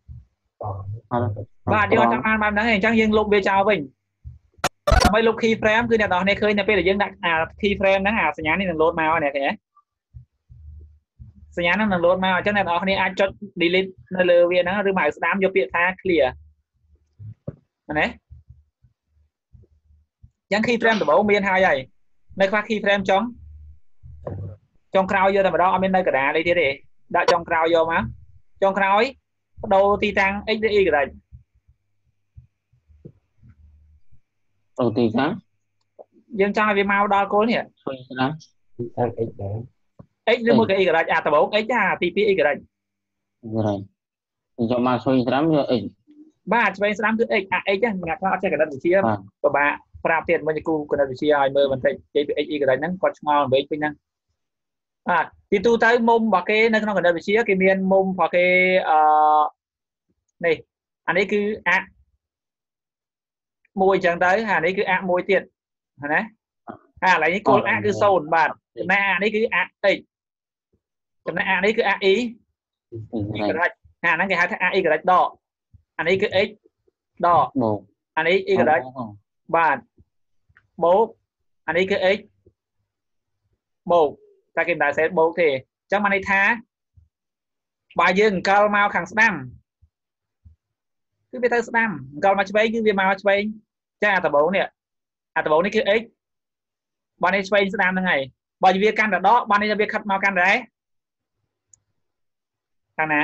bạn đi cho man man nói chẳng dương lúc về chào mình mấy lúc khi frame cứ này đó này khơi này bây giờ dương đặt à khi frame nó à nhắn đi đừng lột màu này thếสัญญาณนั้นโหลดมาจังนั้นเอาเนี่ยอาจจะ delete นั่นเลยเวียนะหรือหมายสามยกเปียท่า clear อันนี้ยังคีย์เฟรมตัวบอกมีอันหายใหญ่ในคลาสคีย์เฟรมจ้องจ้องคราวเยอะแต่มาดอกเอาเป็นในกระดาษเลยทีเดียวđãจ้องคราวเยอะมั้ยจ้องคราวđầuตีตัง ích đê i ก็ได้ đầuตีตังยังจ้างไปมาดอลโกเนี่ยตัง x x ឬមួយក៏ y អាដំបូង x អាទីពីរ y rồi cho mà xoay lắm cho x បាទឆ្វេងស្ដាំគឺ x អា x ហ្នឹងអ្នកខ្លះអត់ចេះកណិតវិទ្យាពិបាកប្រាប់ទៀតមិនគូកណិតវិទ្យាឲ្យមើលបន្តិចនិយាយពី x y ហ្នឹងគាត់ឆ្ងល់វិញពេញហ្នឹងបាទទីទូទៅមុំរបស់គេនៅក្នុងកណិតវិទ្យាគេមានមុំរបស់គេអឺនេះអានេះគឺអមួយអញ្ចឹងទៅអានេះគឺអមួយទៀតណាអាឥឡូវនេះគោលអគឺศูนย์បាទចំណែកអានេះគឺអ x ចំណែកអានេះគឺអ y អាហ្នឹងគេហៅថា y ដកអានេះគឺ x ដកអានេះ y បាទបូកអានេះគឺ x បូកតែគេមិនដែលសេបូកទេអញ្ចឹងមកន័យថាបើយើងអង្កលមកខាងស្ដាំគឺវាទៅស្ដាំអង្កលមកឆ្វេងគឺវាមកឆ្វេងចាអាដំបូងនេះអាដំបូងនេះគឺ x បើនេះឆ្វេងស្ដាំហ្នឹងហើយបើវាកាន់តែដកបើនេះវាខិតមកកាន់តែខាងណា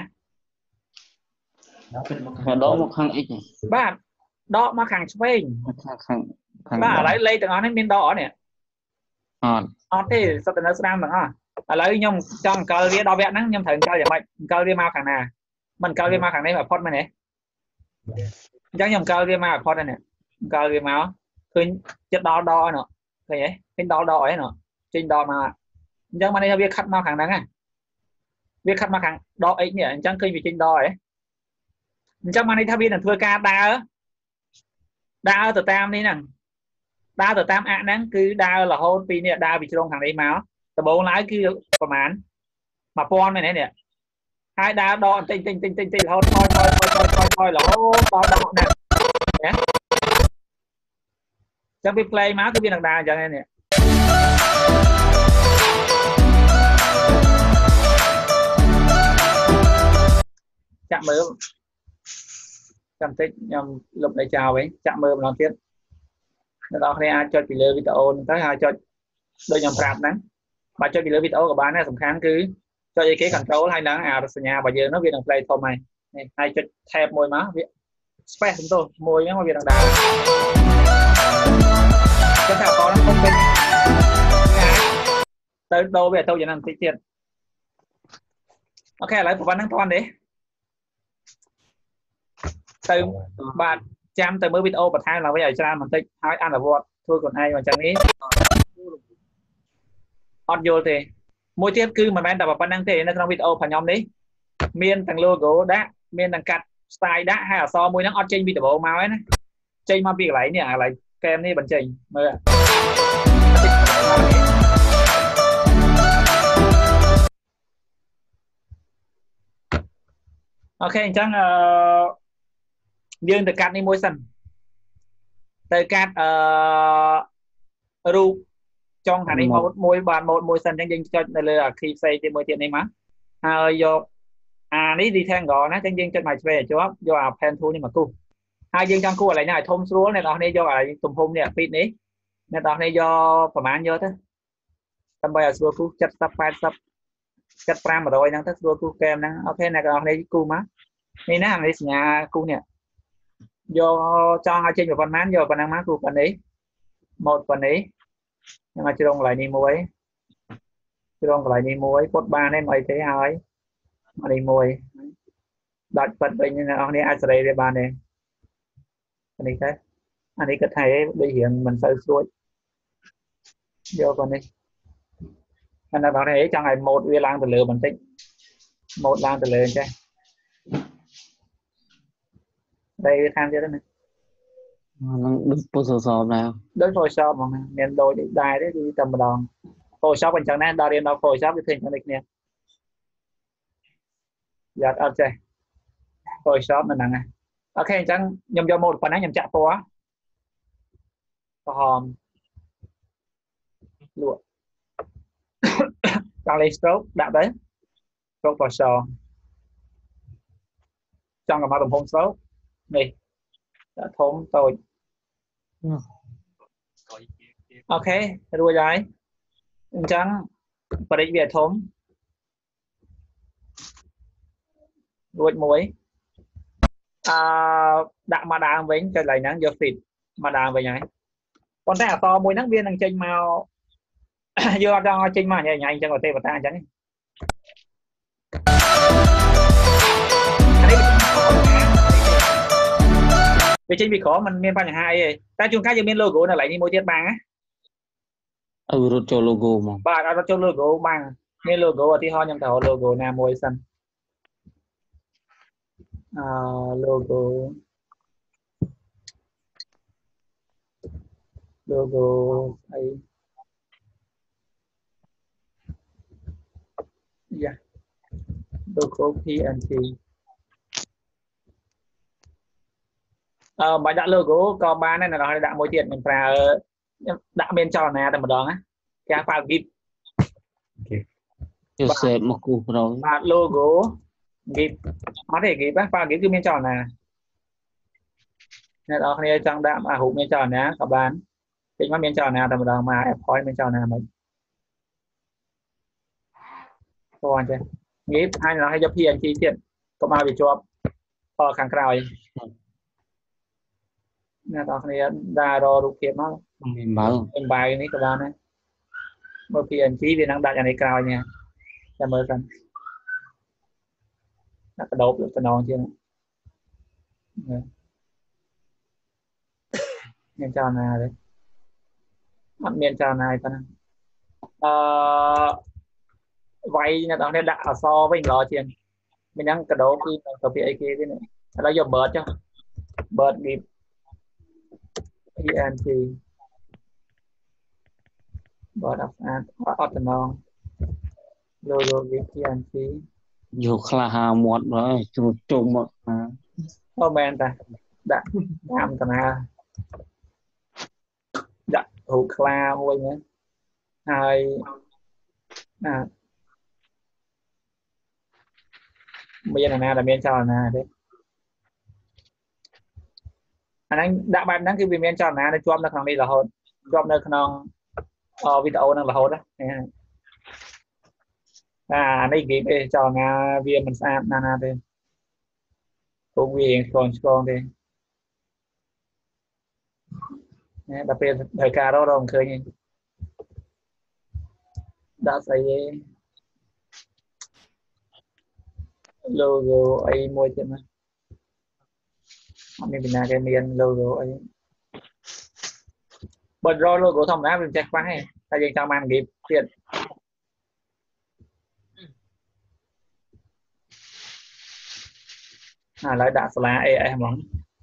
ដកមកខាង x បាទដកមកខាងឆ្វេងខាងខាងបាទឥឡូវលេខទាំងអស់នេះមានដកអត់នេះអត់អត់ទេសុទ្ធតែនៅស្ដាំទាំងអស់ឥឡូវខ្ញុំចង់អង្កលវាដល់វគ្គហ្នឹងខ្ញុំត្រូវអង្កលយ៉ាងម៉េចអង្កលវាមកខាងណាមិនអង្កលវាមកខាងនេះមកផុតមែនទេអញ្ចឹងខ្ញុំអង្កលវាមកផុតហ្នឹងអង្កលវាមកឃើញចិត្តដល់ដកហ្នឹងឃើញទេឃើញដល់ដកអីហ្នឹងចេញដកមកអញ្ចឹងមកនេះវាខិតមកខាងហ្នឹងណាវាខិតមកខាងដក x នេះអញ្ចឹងឃើញវាចេញដកហ៎អញ្ចឹងមកនេះថាវានឹងធ្វើការដើរដើរទៅតាមនេះហ្នឹងដើរទៅតាមអហ្នឹងគឺដើររហូតពីនេះដើរពីជ្រុងខាងនេះមកដំបូងឡើយគឺប្រហែល1000មែនទេនេះហើយដើរដកបន្តិចតិចតិចតិចតិចរហូតថយថយថយថយថយថយរហូតដល់ដកហ្នឹងណាចាំវា play មកគឺវានឹងដើរអញ្ចឹងនេះចាក់មើលចាំតិចខ្ញុំលុបដៃចោលវិញចាក់មើលម្ដងទៀតអ្នកនរគ្នាអាចចុចពីលើវីដេអូហ្នឹងទៅហើយចុចដូចខ្ញុំប្រាប់ហ្នឹងបើចុចពីលើវីដេអូក៏បានដែរសំខាន់គឺចុចអីគេ control ហើយឡើងអាសញ្ញារបស់យើងនោះវានឹង play ធំហើយនេះហើយចុច tab មួយមកវា space ទៅមួយហ្នឹងវានឹងដើរចុចថាអត់ហ្នឹងខ្ញុំពេញទៅដូរវាទៅយ៉ាងណាបន្តិចទៀតអូខេឥឡូវប្រព័ន្ធហ្នឹងតន់ទេទៅបាទចាំទៅមើលវីដេអូបន្ថែមឡើងវិញឲ្យច្រើនបន្តិចហើយអនុវត្តធ្វើខ្លួនឯងអញ្ចឹងនេះអត់យល់ទេមួយទៀតគឺមិនមែនតែប៉ុណ្្នឹងទេនៅក្នុងវីដេអូរបស់ខ្ញុំនេះមានទាំង logo ដាក់មានទាំងកាត់ style ដាក់ហើយអក្សរមួយហ្នឹងអត់ចេញពីដំបូងមកទេណាចេញមកពីកន្លែងនេះកន្លែងកែមនេះបញ្ចេញមើលអូខេអញ្ចឹងអឺយើងទៅកាត់នេះមួយសិនទៅកាត់អឺរូបចុងខាងនេះម៉ូតមួយបាទម៉ូតមួយសិនអញ្ចឹងយើងចុចនៅលើអា key ផ្សេងទៀតមួយទៀតនេះមកហើយយកអានេះ rectangle ណាអញ្ចឹងយើងចុចមកឆ្វេងឲ្យជាប់យកអា pen tool នេះមកគូសហើយយើងចង់គូសកន្លែងណាឲ្យធំស្រួលអ្នកនរគ្នាយកអាទំហំនេះអាពីតនេះអ្នកនរគ្នាយកប្រហែលយកទៅដើម្បីឲ្យស្រួលគូស70 80 75 100ហ្នឹងទៅស្រួលគូសកែមហ្នឹងអូខេអ្នកនរគ្នាគូសមកនេះណាអានេះសញ្ញាគូសនេះយកចង់ឲ្យចេញប៉ុណ្ណាយកប៉ុណ្ណឹងមកគូប៉ុណ្នេះម៉ូតប៉ុណ្នេះខ្ញុំឲ្យជ្រុងកន្លែងនេះមួយជ្រុងកន្លែងនេះមួយពុតបានទេមិនអីទេហើយអានេះមួយដាច់ប៉ិតវិញអ្នកនរគ្នាអាចសេរីវាបានទេអានេះទៅអានេះគាត់ថាដូចរៀងមិនសូវស្រួចយកប៉ុណ្នេះអានេះបងនេះចង់ឲ្យម៉ូតវាឡើងទៅលើបន្តិចម៉ូតឡើងទៅលើអញ្ចឹងđây tham gia đó này đúng Photoshop nào đối Photoshop mà nên đôi đài đấy đi tầm đòn Photoshop bên trong này đo điên đâu Photoshop cái thing cho lịch nè giật ok Photoshop mình nè ok chẳng nhầm cho một phần này nhầm chạm quá hòm lụa tăng lên stroke đạt đấy stroke Photoshop trong cả ba đồng phong stroke này đã thốn tôi ok đuôi dài trắng và định về thốn đuôi muối à, đã mà đang với cái này nắng do thịt mà đang với nhảy con tay to mùi nắng viên đang chênh màu vô đang trên mà nhảy nhảy chẳng có tê vào ta chẳng vì trên bị khó mình miền Bắc hai ta chung khác với miền logo là lại đi mua tiền bằng á ừ rồi cho logo mà bà đã cho logo bằng miền logo thì họ nhầm thầu logo nào mua sân logo logo ấy yeah logo pê en giê ờ bài đặt logo có ba này là nó đã mỗi tiền mình phải đã bên tròn này tầm một đòn á cái phải ghi cho xe một cục rồi và logo ghi có thể ghi bác phải ghi cái bên tròn này nên đó này trong đạm à hụt bên tròn nè các bạn tính mà bên tròn nào tầm một đòn mà em hỏi bên tròn nào mình còn chưa ghi hai là hay cho pê en giê tiền có bao bị chụp ở kháng cào nè đó này đa đo đủ kiện nó mở เป็นbàiนี้các bạn này một pê en giê Việt Nam đặt ở đây cao nha cảm ơn anh đã có đốt được cái non chưa miền tròn này đấy mặt miền tròn này con vay là đó này đã so với lò tiền mình đang cái đốt khi có bị kia thế này nó dùng bớt cho bớt đi pê en giê bớt đọc an ọt non logo pê en giê vô khla hà một rồi chụp chụp một ô men ta đã làm tầm nào đã thủ khla thôi nhé hai à bây giờ là nào là miền tròn nào đấy anh anh đã bạn đang cái miền tròn nào để chôm nó không đi là hồn chôm nó không ờ video nó là hồn đó à đây cái cái tròn nào viên mình sao na na đây cũng viên còn còn đây đặc biệt thời ca đó rồi khơi nhìn đã xây logo ấy môi trên này mình là cái miền logo ấy bật rồi logo thông đã mình check qua hay ta dành cho màn kịp tiền à lại đã là a i món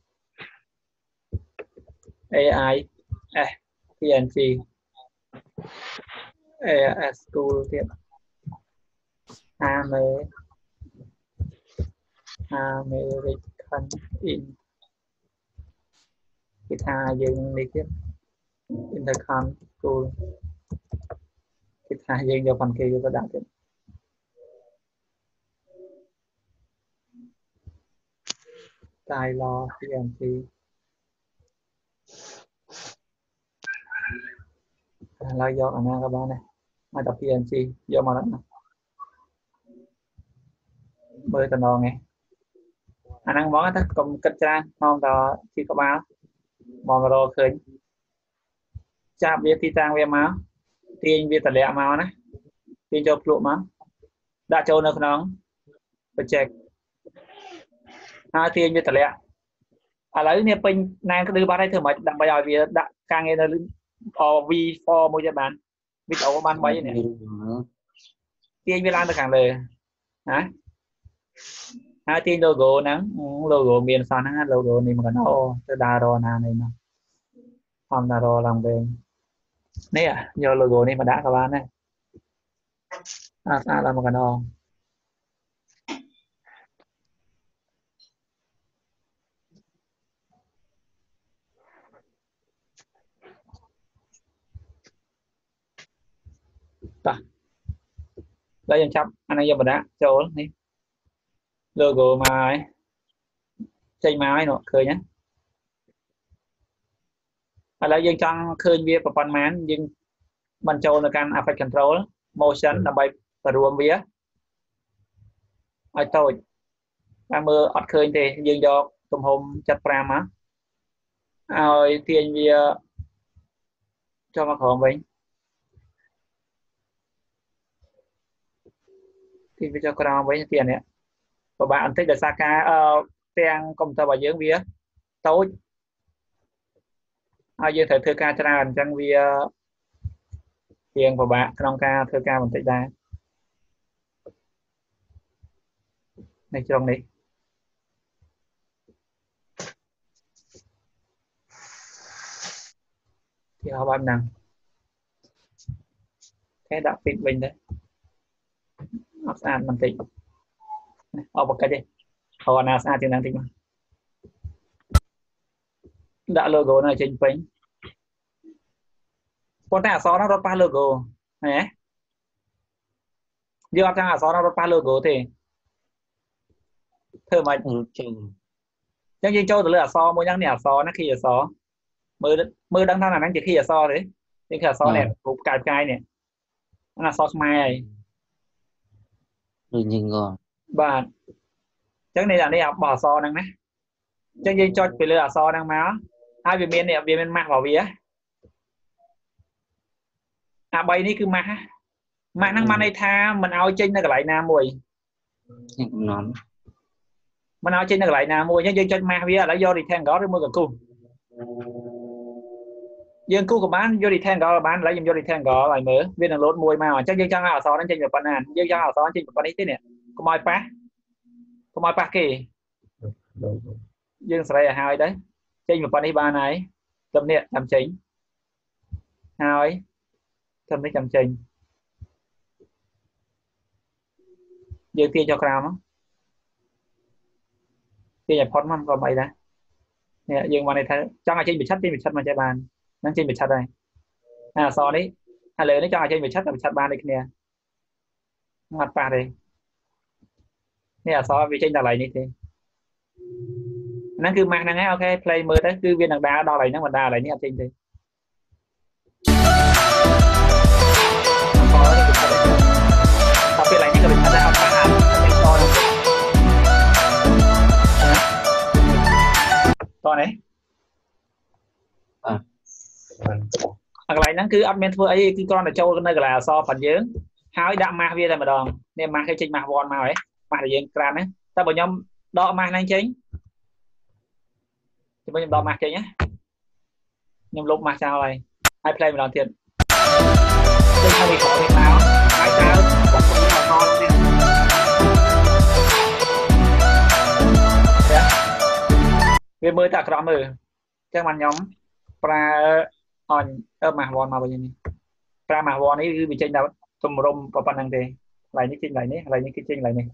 a i à pê en giê a school tiền ame American in cái tha dương đi tiếp Intercom school cái tha dương cho phần kia cho đạt tiếp tài lo pê en giê lo do ở nhà các bạn này mà tập pê en giê do mà lắm bơi tần đòn nghe anh ăn món tất cùng cách ra ngon tờ khi có báo mòn rồi khởi cha biết thì trang về máu tiền về tờ lẹ máu này tiền cho lụa máu đã châu nó nóng phải check hai tiền về tờ lẹ à lấy nè pin nàng cứ đưa ba đây thường mà đặng bây giờ vì đã càng nghe là ở vi for một bạn vì tàu ban bay này tiền về lan được càng lời hả hai tiền logo nắng logo miền san ha logo này mà nó đa rồi nào này mà không đa rồi làm bên này à do logo này mà đã các bạn này à sao là một cái nó đây em chấp anh ấy giờ mà đã chỗ này logo mà chơi máu nó khơi nhé à lấy dân trong khơi bia và phần mán nhưng mình châu là can affect control motion là bài và ruộng vía ai tôi ta mưa ọt khơi thì dương do tùm hôm chặt pram á rồi tiền bia cho mà không vậy thì bây giờ còn với tiền này và bạn thích là xa ca tiền công tơ bảo dưỡng vía tối ai dương thời thưa ca cho ra chẳng vì tiền của bạn trong ca thưa ca mình thích ra này trong này thì họ bạn năng thế đặc biệt mình đấy học sàn mình thích ở một cái gì họ nào xa thì năng thích mà đã logo này trên phím con ta xóa nó pa logo này giờ ta xóa nó pa logo thì thưa mà chẳng gì châu từ là so mỗi nhắc nè so nó khi là so mưa mưa đang thang là năng chỉ khi là so đấy nhưng khi là so này cục cài chai này nó là so smile nhìn rồi bạn chắc này là đi học bỏ so năng đấy chẳng gì cho phải là so năng máu hai vị miền này vị miền mặc vào vía à bay ní cứ mặc mặc năng mà này tha mình ao trên nó lại nam mùi nón mình ao trên nó lại nam mùi nhưng cho ma vía là do đi theo đó rồi mua cả cu dương cu của bán vô đi theo đó là bán lấy dùng vô đi theo đó lại mở viên là lốt mùi mà chắc dương cho ảo so nó trên một phần hàn dương cho ảo so trên một phần ít thế này có mọi phá có mọi phá kì dương sẽ là hai đấy trên một phần ba này tâm niệm làm chính hai tâm niệm làm chính dương tiền cho cam tiền nhập phốt mâm còn mấy đó nè dương mà này thấy cho ai trên bị chất trên bị chất mà chạy bàn đang trên bị chất đây à so đấy hay lời nó cho ai trên bị chất là bị chất bàn đây nè mặt ba đây nè so vì trên là lại như thế nó cứ mang năng ok play mới đấy cứ viên đằng đá đo lại nó mà đa lại như trên đây đặc biệt là những cái bình thường học cả to này hoặc lại nó cứ admin thôi ấy cứ con là châu nơi là so phần dưỡng háo đạm ma viên là mà đòn nên mang cái trình mà von màu ấy mà là dương cran ấy ta bảo nhóm đo mang năng chính thì bây giờ đo mặt nhé nhưng lúc mặt sao này ai play một đòn tiền tôi không bị khó thì nào ai sao về mới ta rõ mờ các bạn nhóm pra on ở mặt von mà bây giờ pra mặt von ấy bị trên đâu tùm rôm có phần năng thì lại những trên này này lại những cái trên này này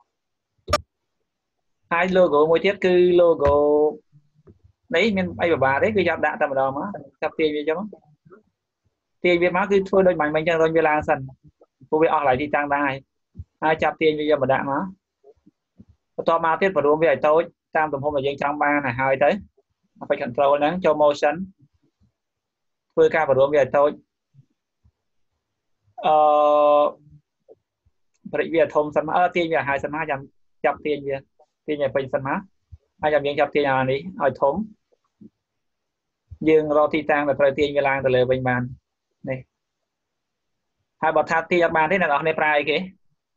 hai logo mỗi tiết cứ logo đấy mình bay vào bà đấy cứ dọn đạn tầm đó mà gặp tiền gì cho tiền việt má cứ thôi đôi mạnh mình cho rồi về là sần cô bị ở lại đi tăng đài hai chập tiền bây giờ mà đạn nó to mà tiết vào luôn về tôi tam tầm hôm là dân trong ba này hai tới phải control nó cho motion vừa ca vào luôn về tôi ờ phải việc thông sân má tiền về hai sân má chậm chập tiền về tiền nhà bình sân má hai chậm dân chập tiền nhà đi hỏi thốn dương lo thi tăng là tiền về lang từ lời bình bàn này hai bậc thang tiền bàn thế nào này prai kì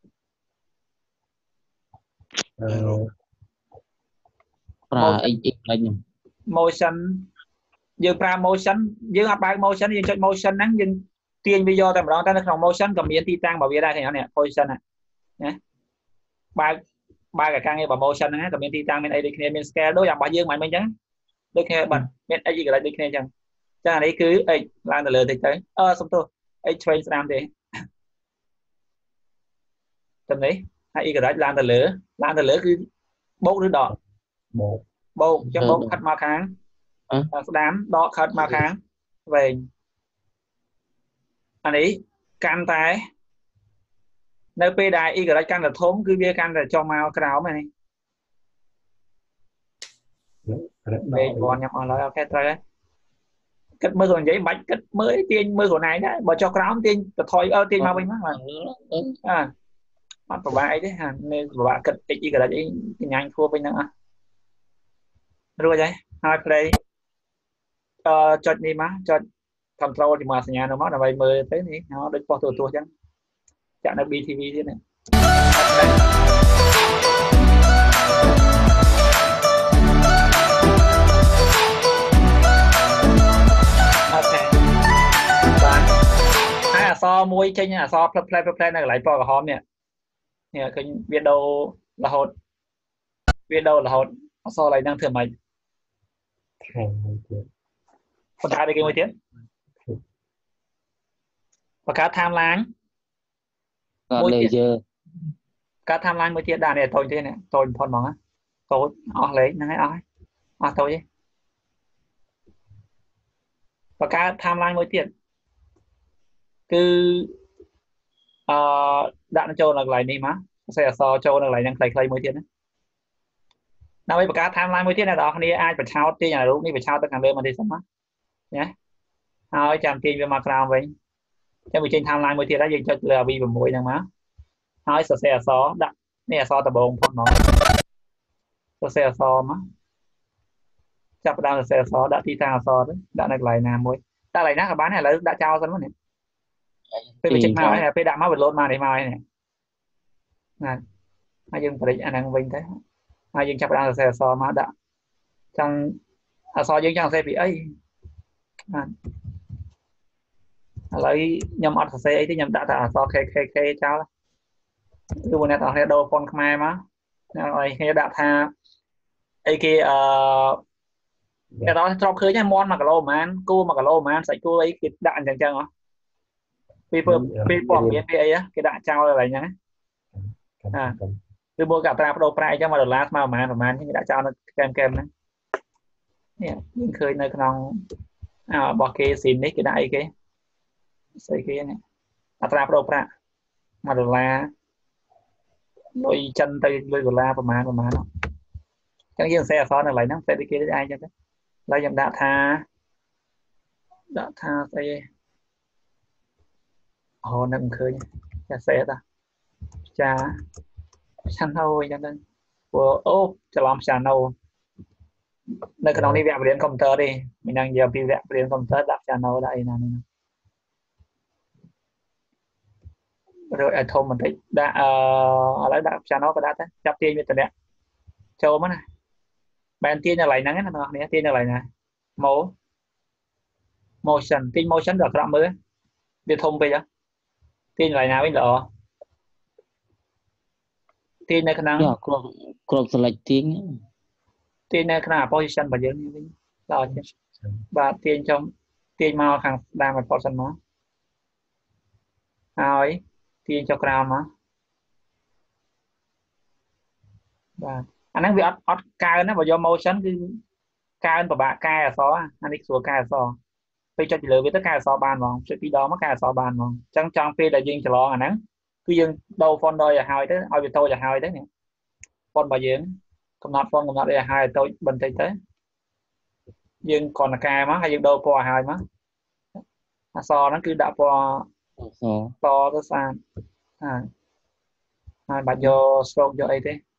motion dương pra motion dương áp bài motion dương chọn motion nắng dương tiền video tại đó ta nó không motion cầm miếng thi tăng bảo vệ đây thì nó nè motion này nhé bài bài cả càng nghe bảo motion này cầm miếng thi tăng bên đây đi bên scale đối dạng bảo dương mày mình chứ đôi khi bật bên ấy gì cái đi khi chẳng chắc là đấy cứ ấy làm từ lời thì tới ơ xong tôi ấy train làm thế tầm đấy hay cái đó làm từ lửa làm từ lửa cứ bốc đứa đỏ bốc trong bốc khát ma kháng đám đỏ khát ma kháng về anh ấy can tay nơi p đài y cái đó can là thốn cứ bia can là cho màu cái áo này về còn nhập nói ok rồi cất mưa còn giấy bánh cất mới tiền mưa của này đấy bỏ cho cái áo tiền thôi ơ tiền mau bên mắt mà à mắt của bạn ấy đấy hả nên của bạn cất cái gì cái đấy nhanh thua bên nữa rồi đấy hai play uh, cho đi má cho control thì mà nhà nó mất là vậy mười tới này nó được bỏ tua tua chẳng chẳng được bê tê vê thế này hai à so muối chênh à so plug play plug play này lại po cả hóm nè nè cái video đâu là hột video đâu là hột so lại đang thử mày còn ai đây cái mới tiến và cá tham láng Ngọt lề chưa cá tham láng mới tiến đàn này tôi thế này tôi phòn mỏng á tôi ở lấy năng ấy ai à tôi chứ và cá tham láng mới tiến cứ đạn châu là lại đi má sẽ so châu là lại đang clay clay mới tiến nào bây cá tham láng mới tiến này đó đi ai phải trao tiền nhà đúng đi phải trao tất cả lên mà đi xong á nhé thôi chạm tiền về mặt nào vậy cho mình trên tham láng mới tiến đã dừng cho là vì một mũi năng má thôi sẽ sẽ so đạn nè so tập bồn phong nó sẽ sẽ so má chắc đang sẽ so đã thi thang so đấy đã này lại nào mới ta lại nát bán này là đã trao xong này phải bị chết màu này phải đạm máu bị lột mà để màu này này hai dân phải anh đang vinh thế hai dân chắc đang sẽ so má đã chẳng so dân chẳng sẽ bị ấy lấy nhầm ọt xe ấy thì nhầm đã thả so khe khe khe cháu cứ này tao đâu con mai má rồi khi đã tha ấy kia cái đó trong khơi nha mon mà cả lô man cô mà cả lô man sẽ cô ấy cái đạn chẳng chẳng hả vì vì bỏ miếng cái ấy á cái đạn trao là lại nhá à từ mua cả trà đồ prai cho mà được lát mà mà mà những đã trao nó kem kem đấy những khơi nơi con à bỏ cái xin đấy cái đại cái xây cái này trà đồ prai mà được là đôi chân tay đôi đồ la mà mà mà nó chẳng như xe so là lại nó sẽ đi kia ai cho thế lấy dòng đã tha đã tha xe hồ nâng khơi cha xe ta cha chăn thôi cho nên của ô cho làm chăn đâu nơi cái đó đi vẽ đến công tơ đi mình đang giờ đi vẽ đến công tơ đặt chăn đâu đây nào rồi ở thôn mình thấy đã ở lấy đặt chăn nó có đã thế chấp tiền như thế này châu mất này bạn tiền là lại nắng nó này tiền là lại này mẫu motion tin motion được làm mới đi thông bây giờ tin lại nào bây giờ tin này khả năng crop select tiếng tin này khả năng position và dương như rồi và tiền trong tiền màu hàng đang là position nó rồi tiền cho crown nó và anh đang bị ót ót cao nó vào do motionគឺcao và bạn cao là số anh đi xuống cao là số bây cho chị lựa với tất cả số bàn vào sẽ đi đó mất cao số bàn vào chẳng trong phi là riêng cho lo à nắng cứ dừng đâu phone đôi là hai đấy ai bị tôi là hai đấy nè phone bà dưỡng cầm nọt phone cầm nọt đây là hai tôi bình tĩnh thế nhưng còn là cao má hay dừng đâu qua hai má so nó cứ đã qua to tới xa à bạn vô stroke cho ấy thế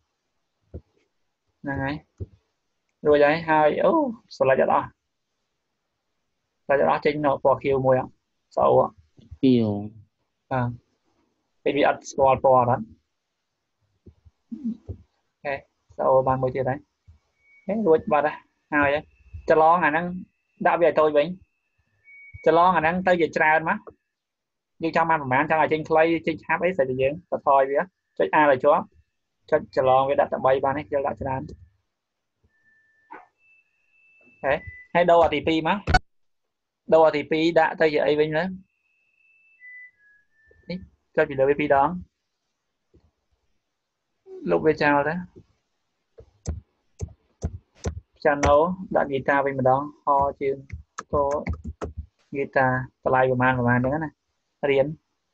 này rồi đấy hai ô số là đó là đó trên nó qua kêu mùi ạ sâu kêu à cái bị ăn squat bò đó ok sâu ba mươi triệu đấy thế rồi bà đây hai đấy cho lo ngà năng đã về tôi vậy cho lo ngà năng tới về trà má nhưng trong ăn mà trong là trên play trên app ấy sẽ được diễn và thôi vậy cho ai là chó cho cho lo với đặt bay ba này cho lại trà thế hay đâu là tp má đâu là tp đã tới giờ ấy với nữa cho chị đợi với đó lúc về chào đó channel đã guitar với mình đó ho chứ có guitar slide của man của man nữa này riêng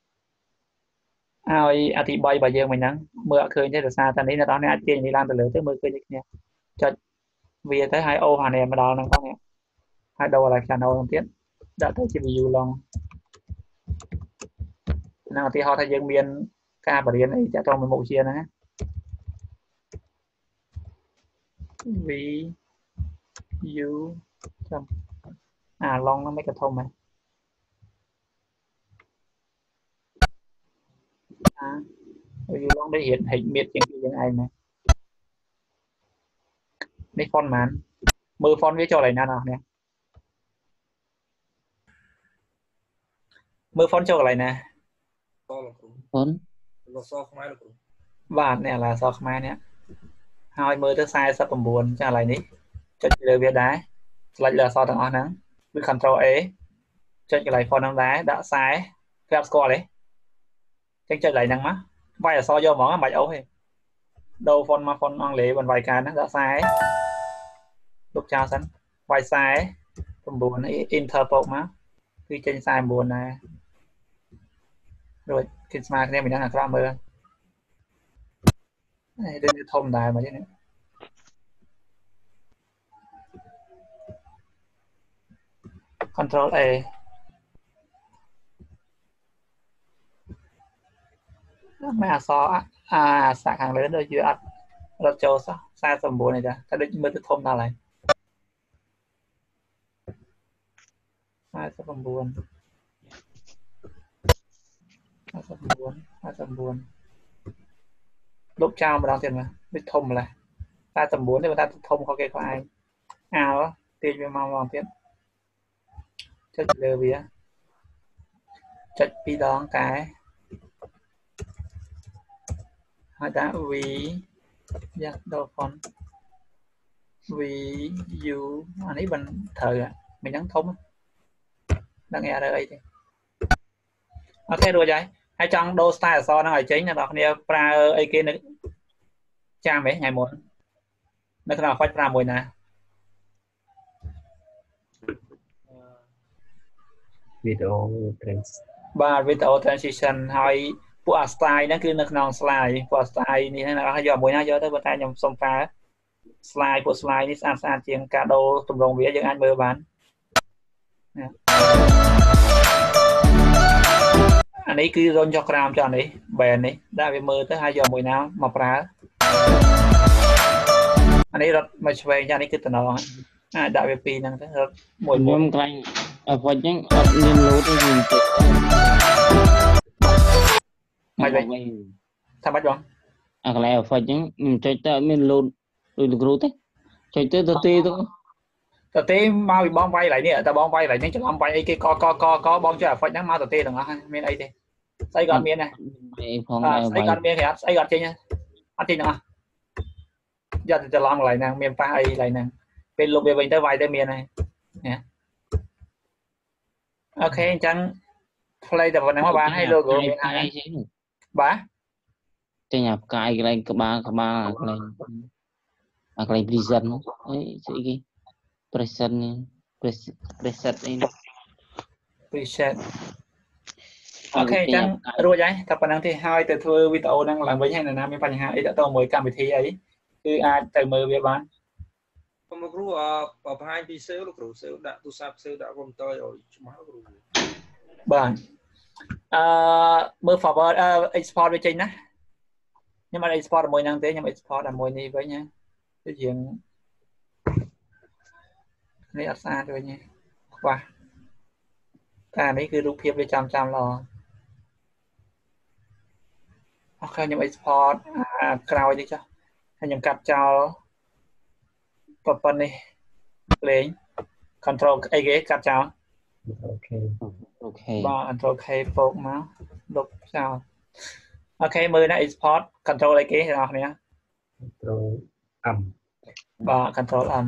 ai à thì bay bà dương mình nắng mưa khơi thế là xa ta đấy là đó này tiền đi làm từ lửa tới mưa khơi nha cho vì tới hai ô hà này mà đào năng con nè hai đầu là channel đầu tiên đã tới chỉ view long nào thì họ thay dương miền ca bà riêng ấy cho trong một mẫu chia này vì you trong à long nó mấy cái thông này à យូរឡងđây hiện hình miệtជាងពីយើងឯងណានេះ font ហ្មងមើល font វាចូលកន្លែងណាបងប្អូនមើល font ចូលកន្លែងណាតលោកគ្រូ font លោកសខ្មែរលោកគ្រូបាទនេះអាឡាសខ្មែរនេះហើយមើលទៅสี่สิบเก้าចាកន្លែងនេះចុចលើវាដែរ select លើអក្សរទាំងអស់ហ្នឹងគឺ control A ចុចកន្លែង font ហ្នឹងដែរដាក់ខ្សែប្រាប់ស្គាល់ទេចឹងចុចកន្លែងហ្នឹងមកវាយអក្សរយកហ្មងមិនបាច់អូសទេដូរ font មក font អង់គ្លេសបន្វាយការហ្នឹងដាក់ខ្សែលុបចោលសិនវាយខ្សែ9 enter ពកមកគឺចេញสี่สิบเก้าដែររួចគិតស្មើគ្នាមិនដឹងអាក្រក់មើលនេះដូចធំដែរមកនេះ control A មកអក្សរអាសាខាងលើដូចជាអត់រត់ចូលសោះสี่สิบเก้าនេះចាតែដូចមើលទៅធំដល់ហើយสี่สิบเก้าสี่สิบเก้า สี่สิบเก้า លុបចោលម្ដងទៀតមកដូចធំម្ល៉េះสี่สิบเก้าនេះបើថាធំខុសគេខ្វែងអាវទាញវាមកម្ដងទៀតចុចលើវាចុចពីរដងកែហើយដាក់ V យ៉ាដល់ font V U អានេះមិនត្រូវមិនហ្នឹងធំដឹងអីអរអីទេអូខេរួចហើយហើយចង់ដូរ style អក្សរហ្នឹងឲ្យចេញអ្នកនរគ្នាប្រើអីគេនៅចាំហ៎ថ្ងៃមុននៅក្នុង Font ប្រើមួយណា video trans បាទ video transition ហើយពួកអា style ហ្នឹងគឺនៅក្នុង slide ពួក style នេះណាយកមួយណាយកទៅប៉ុន្តែខ្ញុំសុំប្រើ slide ពួក slide នេះស្អាតស្អាតជាងការដូរទម្រង់វាយើងអាចមើលបានអានេះគឺរុញចុះក្រោមចុះនេះ band នេះដាក់វាមើលទៅហើយយកមួយណាមកប្រើអានេះរត់មកឆ្វេងចានេះគឺតំណងអាចដាក់វាពីរហ្នឹងទៅរត់មួយមួយខ្ញុំខ្លាញ់អ្វីហ្នឹងអត់មានលូតទេខ្ញុំចុចមិនវិញថាម៉េចបងអាកន្លែងអ្វីហ្នឹងខ្ញុំចុចទៅអត់មានលូតដូចលោកគ្រូទេចុចទៅទៅទីទៅទៅទីមកពីបងវាយឡើយនេះតែបងវាយឡើយនេះច្រឡំវាយអីគេកកកកបងចុចអ្វីហ្នឹងមកទៅទីទាំងអស់មានអីទេស្អីក៏អត់មានដែរផងដែរស្អីក៏អត់មានគេអត់ស្អីក៏អត់ចេញអត់ចេញទាំងអស់យកទៅច្រឡំកន្លែងហ្នឹងមានប៉ះអីកន្លែងហ្នឹងពេលលុបវាវិញទៅវាយទៅមានហើយណាអូខេអញ្ចឹង play តែប៉ុណ្ណឹងមកបានហើយ logo មានហើយបាទចេញអាផ្កាយកន្លែងក្បាលក្បាលកន្លែងអាកន្លែង present អីស្អីគេ present preset អី preset អូខេអញ្ចឹងរួចហើយតែប៉ុណ្ណឹងទេហើយទៅធ្វើវីដេអូហ្នឹងឡើងវិញហើយណាមានបញ្ហាអីតទៅមួយកម្មវិធីអីគឺអាចទៅមើលវាបានខ្ញុំលោកគ្រូអបង្ហាញពី sale លោកគ្រូ sale ដាក់ទូរស័ព្ទ sale ដាក់ computer ឲ្យច្បាស់លោកគ្រូបាទអឺមើល forward export វាចេញណាខ្ញុំអត់ export ជាមួយហ្នឹងទេខ្ញុំ export ជាមួយនេះវិញណាដូចជានេះអត់ស្អាតវិញទេខ្វះតែនេះគឺរូបភាពវាចាំចាំល្អអូខេខ្ញុំ export អាក្រោយនេះចុះហើយខ្ញុំកាត់ចោលប៉ុណ្ណេះលេង control អីគេកាត់ចោលអូខេអូខេបាទ control K ពកមកលុបចោលអូខេមើលណា export control អីគេអ្នកនរគ្នា control M បាទ control M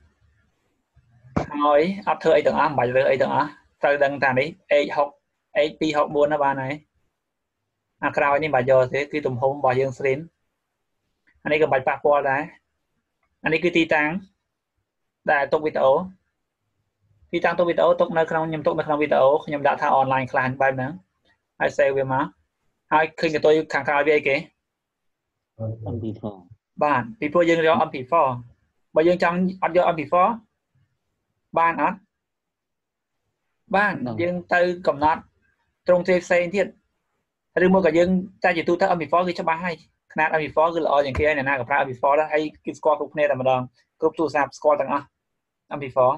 ហើយអត់ធ្វើអីទាំងអស់មិនបាច់រើសអីទាំងអស់ត្រូវដឹងថានេះ H หก H twoหกfourណាបានហើយអាក្រោយនេះមិនបាច់យកទេគឺទំហំរបស់យើង screen អានេះក៏មិនបាច់ប៉ះពាល់ដែរអានេះគឺទីតាំងដែលទុកវីដេអូទីតាំងទុកវីដេអូទុកនៅក្នុងខ្ញុំទុកនៅក្នុងវីដេអូខ្ញុំដាក់ថា online class បែបហ្នឹងហើយ save វាមកហើយឃើញកន្ទុយខាងក្រោយវាអីគេ em pê four បាទពីព្រោះយើងយក em pê four បើយើងចង់អត់យក em pê four បានអត់បានយើងទៅកំណត់ត្រង់ទេផ្សេងទៀតឬមកក៏យើងតែជាទូទៅ em pê four គឺច្បាស់ហើយຂະຫນាត em pê four គឺល្អជាងគេហើយអ្នកណាក៏ប្រើ em pê four ដែរហើយគឺស្គាល់គ្រប់គ្នាតែម្ដងគ្រប់ទូរស័ព្ទស្គាល់ទាំងអស់ em pê four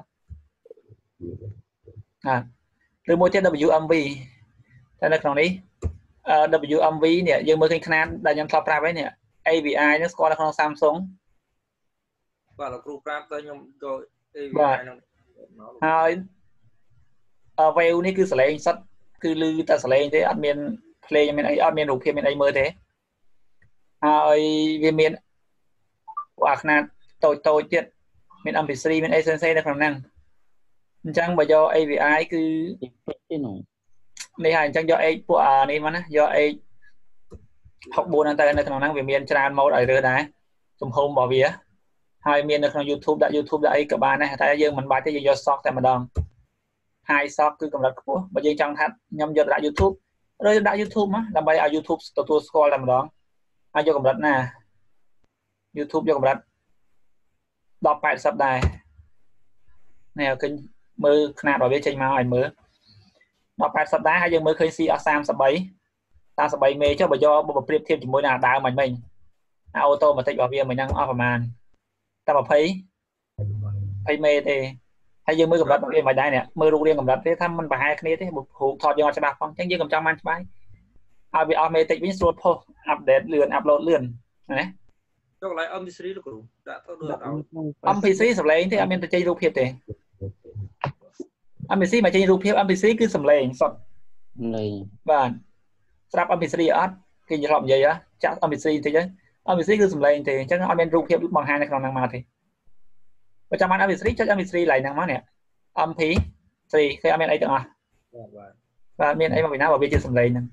អ่าឬមួយទៀត W M V តែនៅក្នុងនេះ W M V នេះយើងមើលឃើញຂະຫນາດដែលខ្ញុំធ្លាប់ប្រាប់ហើយនេះ A V I នេះស្គាល់នៅក្នុង Samsung បាទលោកគ្រូប្រាប់ទៅខ្ញុំយក A V I ហ្នឹងហើយ Wave នេះគឺសលេងសុទ្ធគឺឮតែសលេងទេអត់មាន play មានអីអត់មានរូបភាពមានអីមើលទេហើយវាមានអាຂະຫນាតតូចតូចទៀតមាន M P three មានអីផ្សេងៗនៅក្នុងហ្នឹងអញ្ចឹងបើយក A V I គឺនេះហើយអញ្ចឹងយក H ពួកអានេះមកណាយក H หกสิบสี่ហ្នឹងទៅនៅក្នុងហ្នឹងវាមានច្រើន mode ឲ្យរើសដែរទំហំរបស់វាហើយមាននៅក្នុង YouTube ដាក់ YouTube ដាក់អីក៏បានដែរតែយើងមិនបាច់ទេយើងយក stock តែម្ដង high stock គឺកម្រិតខ្ពស់បើយើងចង់ថាខ្ញុំយកដាក់ YouTube ឬដាក់ YouTube មកដើម្បីឲ្យ YouTube ទទួលស្គាល់តែម្ដងហើយយកកម្រិតណា YouTube យកកម្រិត một trăm tám mươiដែរនេះឃើញមើលຂະຫນាតរបស់វាចេញមកឲ្យមើល một trăm tám mươiដែរហើយយើងមើលឃើញ C អស់ 三十三 三十三 មេចុះបើយកបើប្រៀបធៀបជាមួយនឹងអាដើមមិញមិញអាអូតូម៉ាទិករបស់វាមិញហ្នឹងអស់ប្រហែលតែยี่สิบ ยี่สิบមេទេហើយយើងមើលកម្រិតរបស់វាមិនដែរនេះមើលរូបរាងកម្រិតទេថាมันប្រហែលគ្នាទេរូបថតយើងអត់ច្បាស់ផងអញ្ចឹងយើងកុំចង់បានច្បាស់ឲ្យវាអស់មេតិចវិញស្រួលផុសអាប់ដេតលឿនអាប់ឡូតលឿនណាយកកន្លែង M P three លោកគ្រូដាក់ទៅដូចអត់ M P three សំឡេងទេអត់មានទៅចេញរូបភាពទេ M P three មកចេញរូបភាព M P three គឺសំឡេងសុទ្ធសំឡេងបាទស្រាប់ M P three អត់គេធ្លាប់និយាយចាក់ M P three តិចទៅ M P three គឺសំឡេងទេអញ្ចឹងអត់មានរូបភាពបង្ហាញនៅក្នុងហ្នឹងមកទេបើចាំបាន M P three ចុច M P three ឡើងហ្នឹងមកនេះ M P three គេអត់មានអីទាំងអស់បាទបាទមានអីមកពីណាបើវាជាសំឡេងហ្នឹង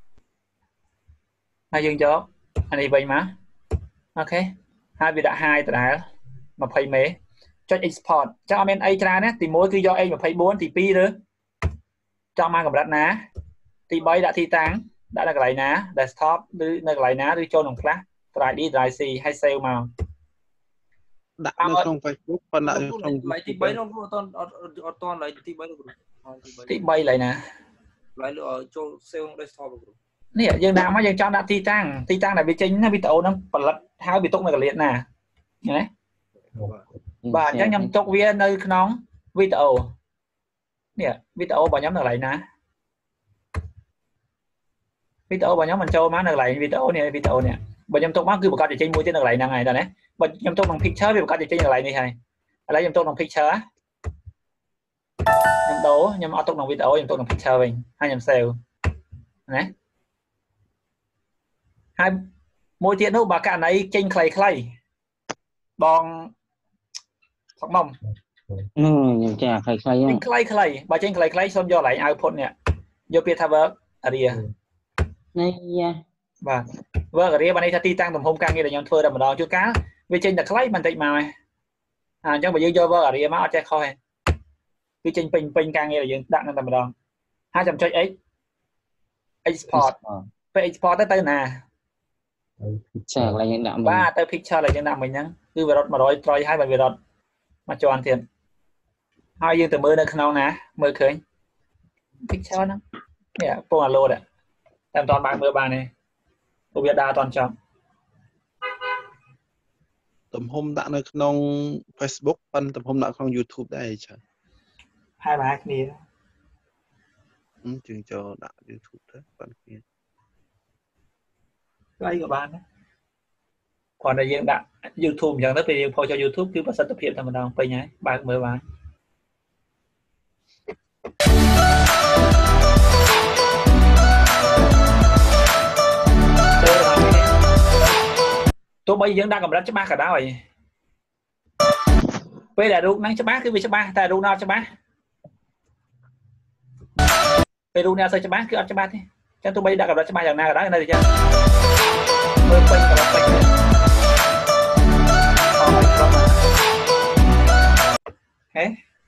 ហើយយើងយកអានេះវិញមកអូខេហើយវាដាក់ high ដដែលยี่สิบមេចុច export ចឹងអត់មានអីច្រើនណាទីមួយគឺយក H ยี่สิบสี่ទីពីរឬចង់មកកម្រិតណាទីបីដាក់ទីតាំងដាក់នៅកន្លែងណា desktop ឬនៅកន្លែងណាឬចូលក្នុង class drive D drive C ហើយ save មកដាក់នៅក្នុង Facebook ប៉ុន្តែនៅក្នុងទីបីនោះគ្រូអត់អត់អត់តឡើយទីបីនោះគ្រូទីបីឡើយណាឡើយលើចូល save desktop គ្រូនេះយើងដាក់មកយើងចង់ដាក់ទីតាំងទីតាំងដែលវាចេញណាវីដេអូហ្នឹងផលិតហើយវាទុកនៅកលៀតណាណាបាទអញ្ចឹងខ្ញុំទុកវានៅក្នុងវីដេអូនេះវីដេអូរបស់ខ្ញុំនៅកន្លែងណាវីដេអូរបស់ខ្ញុំមិនចូលមកនៅកន្លែងវីដេអូនេះវីដេអូនេះបើខ្ញុំទុកមកគឺប្រកាសจะចេញមួយទៀតនៅកន្លែងហ្នឹងហើយតើណាបើខ្ញុំទុកក្នុង picture វាប្រកាសจะចេញនៅកន្លែងនេះហើយឥឡូវខ្ញុំទុកក្នុង picture ខ្ញុំដូរខ្ញុំអត់ទុកក្នុងវីដេអូខ្ញុំទុកក្នុង picture វិញហើយខ្ញុំ save ណាហើយមួយទៀតនោះបើករណីចេញខ្លីៗបងផកមុំខ្ញុំចេះខ្លីៗហ្នឹងចេញខ្លីៗបើចេញខ្លីៗសូមយកកន្លែង output នេះយកពាក្យថា work area នេះយ៉ាបាទ work area បានន័យថាទីតាំងទំហំការងារដែលខ្ញុំធ្វើតែម្ដងជួនកាលវាចេញតែខ្លីបន្តិចមកហើយអាអញ្ចឹងបើយើងយក work area មកអត់ចេះខុសទេគឺចេញពេញពេញការងារដែលយើងដាក់នឹងតែម្ដងហើយចាំចុច X export ពេល export ទៅទៅណា picture កន្លែងយើងដាក់បាទទៅ picture ដែលយើងដាក់មិញហ្នឹងគឺវារត់100ត្រយហើយបើវារត់មកជាន់ទៀតហើយយើងទៅមើលនៅក្នុងណាមើលឃើញ picture ហ្នឹងនេះពងអាឡូតតែមិនតាន់បានមើលបានទេព្រោះវាដើរអត់តាន់ចប់ទំហំដាក់នៅក្នុង Facebook ប៉ុន្តែទំហំដាក់ក្នុង YouTube ដែរច្រើនហើយប្រហែលគ្នាជាងចូលដាក់ YouTube ទៅប៉ុន្តែគ្នាអីក៏បានដែរគ្រាន់តែយើងដាក់ YouTube អញ្ចឹងទៅពេលយើងផុសចូល YouTube គឺប្រសិទ្ធភាពតែម្ដងពេញហើយបើកមើលបានទោះបីយើងដាក់កម្រិតច្បាស់ក៏ដោយពេលដែលរូបហ្នឹងច្បាស់គឺវាច្បាស់តែរូបណាអត់ច្បាស់ពេលរូបនេះអត់សូវច្បាស់គឺអត់ច្បាស់ទេអញ្ចឹងទោះបីដាក់កម្រិតច្បាស់យ៉ាងណាក៏ដោយនៅតែចឹងមើលពេញកម្រិតពេញទេហេ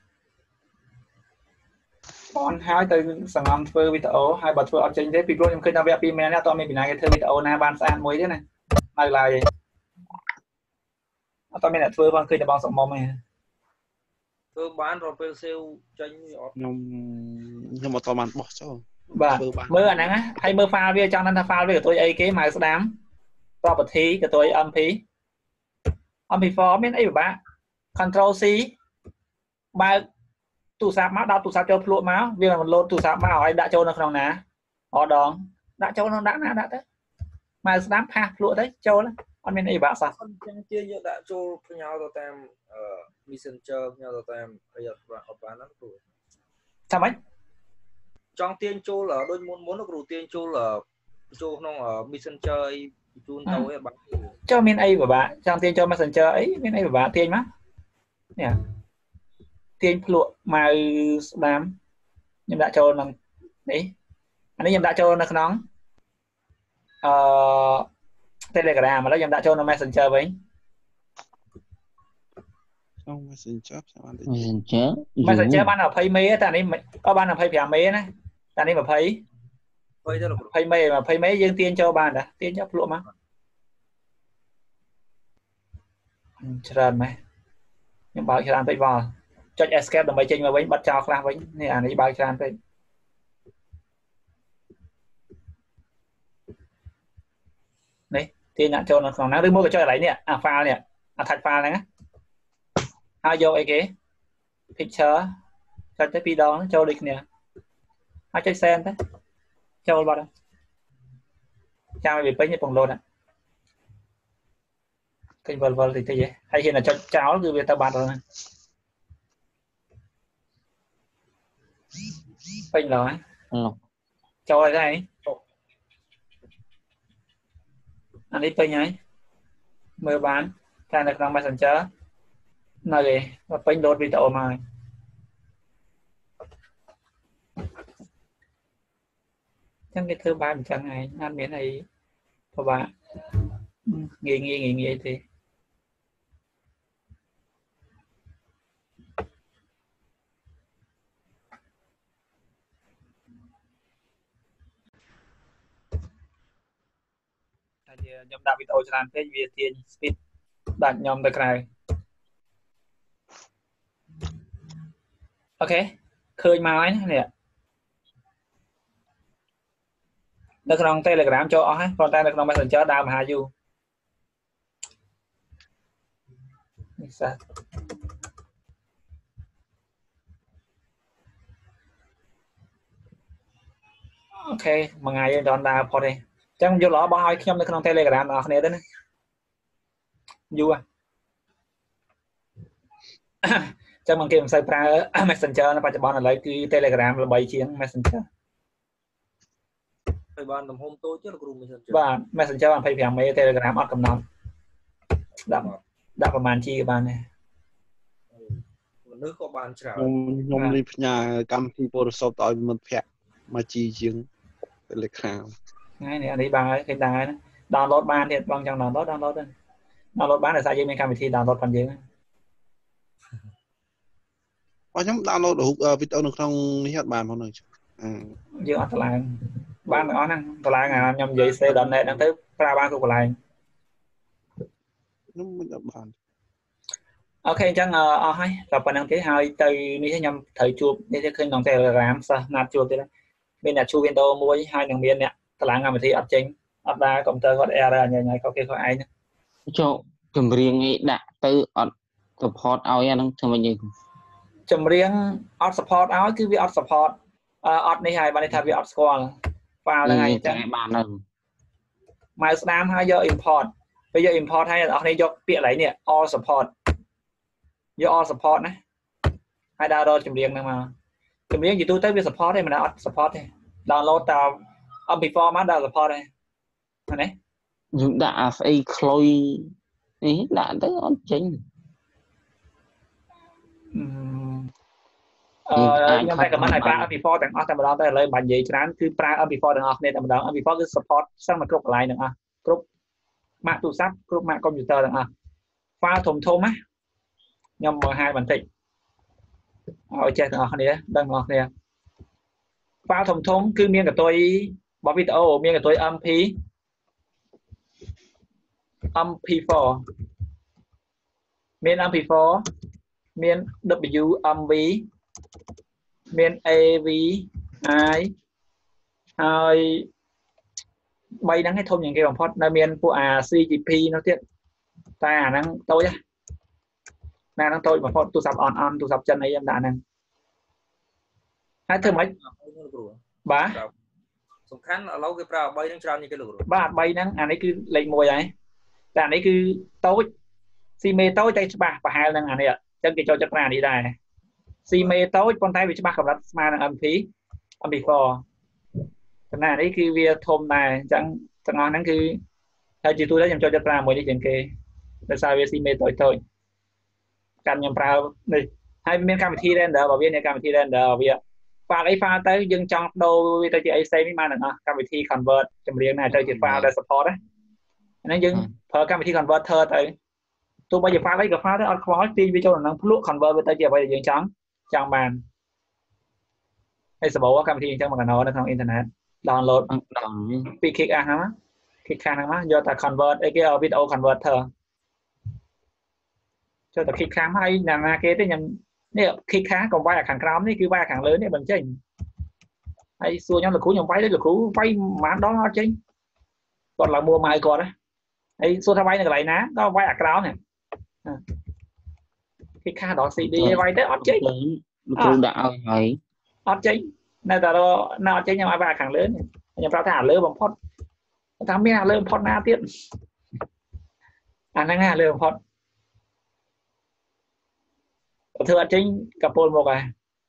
បងហើយទៅសង្ងំធ្វើវីដេអូហើយបើធ្វើអត់ចេញទេពីព្រោះខ្ញុំឃើញថាវគ្គពីរមែនណាអត់មានពីណាគេធ្វើវីដេអូណាបានស្អាតមួយទេណានៅឡើយអត់មានអ្នកធ្វើផងឃើញតែបងសុំមុំឯងធ្វើបានរកពេលសេវចេញអត់ខ្ញុំខ្ញុំអត់បានបោះចោលបាទមើលអាហ្នឹងហើយមើល file វាចង់ដឹងថា file វាកតុយអីគេមកស្ដាម property កតុយ M P M P four មានអីពិបាក control C បើកទូរស័ព្ទមកដល់ទូរស័ព្ទចូលភ្លក់មកវាមិនលោតទូរស័ព្ទមកឲ្យដាក់ចូលនៅក្នុងណាអដង đã châu nó đã đã đã tới mà đám pha lụa đấy châu đó con bên này bạn sao chẳng chia như đã châu nhau tao tem messenger nhau tao tem bây giờ bạn học bán lắm rồi sao mấy trong tiên châu là đôi muốn muốn được đầu tiên châu là châu nó ở messenger chun tàu ấy bạn cho bên A của bạn trong tiên cho messenger ấy bên A của bạn tiền má nè tiền lụa mà đám nhưng đã châu là đấy anh ấy đã châu nó nóng uh, Telegram mà đó em đã cho nó Messenger với Không Messenger Messenger Messenger ban nào pay mấy tại này có ban nào pay phải mấy này tại này mà pay pay mấy mà pay mấy dương tiền cho bạn đã tiền cho lụa mà trần mày nhưng bảo cho anh tới vào cho escape đồng bài trình mà với bắt cho class với này anh ấy bao cho anh tới đấy thì nhận cho nó còn nó đưa mua cái chơi lấy nè à pha nè à thạch pha này á hai vô ấy cái picture cho tới video nó cho được nè hai chơi sen thế cho vào đây chào vì với như phòng luôn ạ kênh vân vân thì thế vậy hay hiện là cho cháu từ việc tao bạn rồi kênh rồi cho lại đây anh đi pin ấy mưa bán cái này trong Messenger này và pin đột video mà trong cái thứ ba chẳng này ăn miếng này các bạn nghỉ nghỉ nghỉ nghỉ thì nhóm đã video cho làm cái việc tiền speed đặt nhóm được này ok khơi máy nè được trong Telegram cho hết còn tay được trong Messenger đào mà hai du ok một ngày đòn đàoพอ đi chẳng vô lọ bao hai trong trong Telegram ở này đấy du à chẳng bằng kia sai pra Messenger nó phải chọn là lấy cái Telegram là bảy chiến Messenger phải bàn tầm hôm tối chứ là group Messenger và Messenger bạn phải phải mấy Telegram ở cầm nón đập đậpประมาณ chi các bạn này nước có bàn chảo nhom đi nhà cam phi Photoshop tới một phẹt mà chi chiến Telegram ngay này anh đi bằng cái đài đó download ban thì bằng trong download download đó download bán là sao mình cam thì download phần gì có nhóm download được video được trong hết bàn không này chứ ở lại ban nó năng lại là nhầm vậy xe đợt này đang tới ra ban của lại ok chẳng ờ hay gặp phần đăng ký hai từ như thế nhầm thời chụp như thế khi đồng Telegram sao nạp chụp thế bên là chu Windows mua hai đường biên nè lại ngầm thì ập chính ập ra computer gọi error nhảy nhảy có cái khỏi ai nữa cho chùm riêng ấy đã từ ở support ao ya nó thằng mình chùm riêng out support áo cứ bị out support out này hai bạn đi thay vì out score vào là ngày chẳng bạn là mà Snap hay do import bây giờ import hay ở đây do bịa lấy nè all support do all support này hay download chùm riêng mà chùm riêng gì tôi tới với support đây mà đã out support này download tao âm before mà download support đây này chúng đã phải khôi ấy đã tới on chính nhưng mà cái máy này pra âm beforeទាំងអស់តែម្ដងតែឥឡូវបាញ់និយាយច្រើនគឺប្រើâm beforeទាំងអស់គ្នាតែម្ដងâm before គឺ support សឹងមកគ្រប់កន្លែងទាំងអស់គ្រប់ម៉ាកទូរស័ព្ទគ្រប់ម៉ាកកុំព្យូទ័រទាំងអស់ file ធំធំណាខ្ញុំមកហាយបន្តិចឲ្យចេះទាំងអស់គ្នាដឹងទាំងអស់គ្នា file ធំធំគឺមានកន្ទុយរបស់វីដេអូមានកន្ទុយ em pê em pê four មាន em pê four មាន W M V មាន A V I ហើយបីហ្នឹងឯងធំជាងគេបំផុតនៅមានពួកអា C G P នោះទៀតតែអាហ្នឹងតូចណាណាហ្នឹងតូចបំផុតទូរស័ព្ទ on on ទូរស័ព្ទចិនអីខ្ញុំដាក់ហ្នឹងហើយធ្វើម៉េចបាទសំខាន់ឥឡូវគេប្រើបីហ្នឹងច្រើនជាងគេលោកគ្រូបាទបីហ្នឹងអានេះគឺលេខមួយហើយតែអានេះគឺតូចស៊ីមេតូចតែច្បាស់ប្រហែលនឹងអានេះអញ្ចឹងគេចូលចិត្តប្រើអានេះដែរស៊ីមេតូចប៉ុន្តែវាច្បាស់កម្រិតស្មើនឹង em pê em pê four ចំណាយនេះគឺវាធំដែរអញ្ចឹងទាំងអស់ហ្នឹងគឺហើយជាទូទៅខ្ញុំចូលចិត្តប្រើមួយនេះជាងគេដោយសារវាស៊ីមេតូចតូចកាន់ខ្ញុំប្រើនេះហើយមានកម្មវិធី render របស់វានៃកម្មវិធី render របស់វា file អី file ទៅយើងចង់ដូរវាទៅជាអីផ្សេងនេះបានទាំងអស់កម្មវិធី convert ចម្រៀងណាទៅជា file ដែល support ណាហ្នឹងយើងប្រើកម្មវិធី converter ទៅទោះបីជា file អីក៏ file ទៅអត់ខ្វល់ទាញវាចូលក្នុងភ្លក់ convert វាទៅជាអ្វីដែលយើងចង់ចង់បានហើយសម្បូរកម្មវិធីអញ្ចឹងមកកណោនៅក្នុងអ៊ីនធឺណិត download ពី kick អាហ្នឹង kick ខាងហ្នឹងមកយកតែ convert អីគេ video converter ចូលតែ kick ខាងហើយណាណាគេទេខ្ញុំនេះ kick ខាងកុំវាយអាខាងក្រោមនេះគឺវាយខាងលើនេះមិនចេញហើយសួរខ្ញុំលោកគ្រូខ្ញុំវាយទេលោកគ្រូវាយប្រហែលដងអត់ចេញគាត់ឡើងមួម៉ៅគាត់ហើយសួរថាវាយនៅកន្លែងណាក៏វាយអាក្រោមហ្នឹង kick ខាងដល់ cd វាយទៅអត់ចេញលោកគ្រូដាក់ឲ្យហើយអត់ចេញនៅតែនៅអត់ចេញខ្ញុំឲ្យវាយខាងលើខ្ញុំប្រាប់ថាអាលើបំផុតថាមានអាលើបំផុតណាទៀតអាហ្នឹងអាលើបំផុតធ្វើអត់ចេញកពូលមកហើយ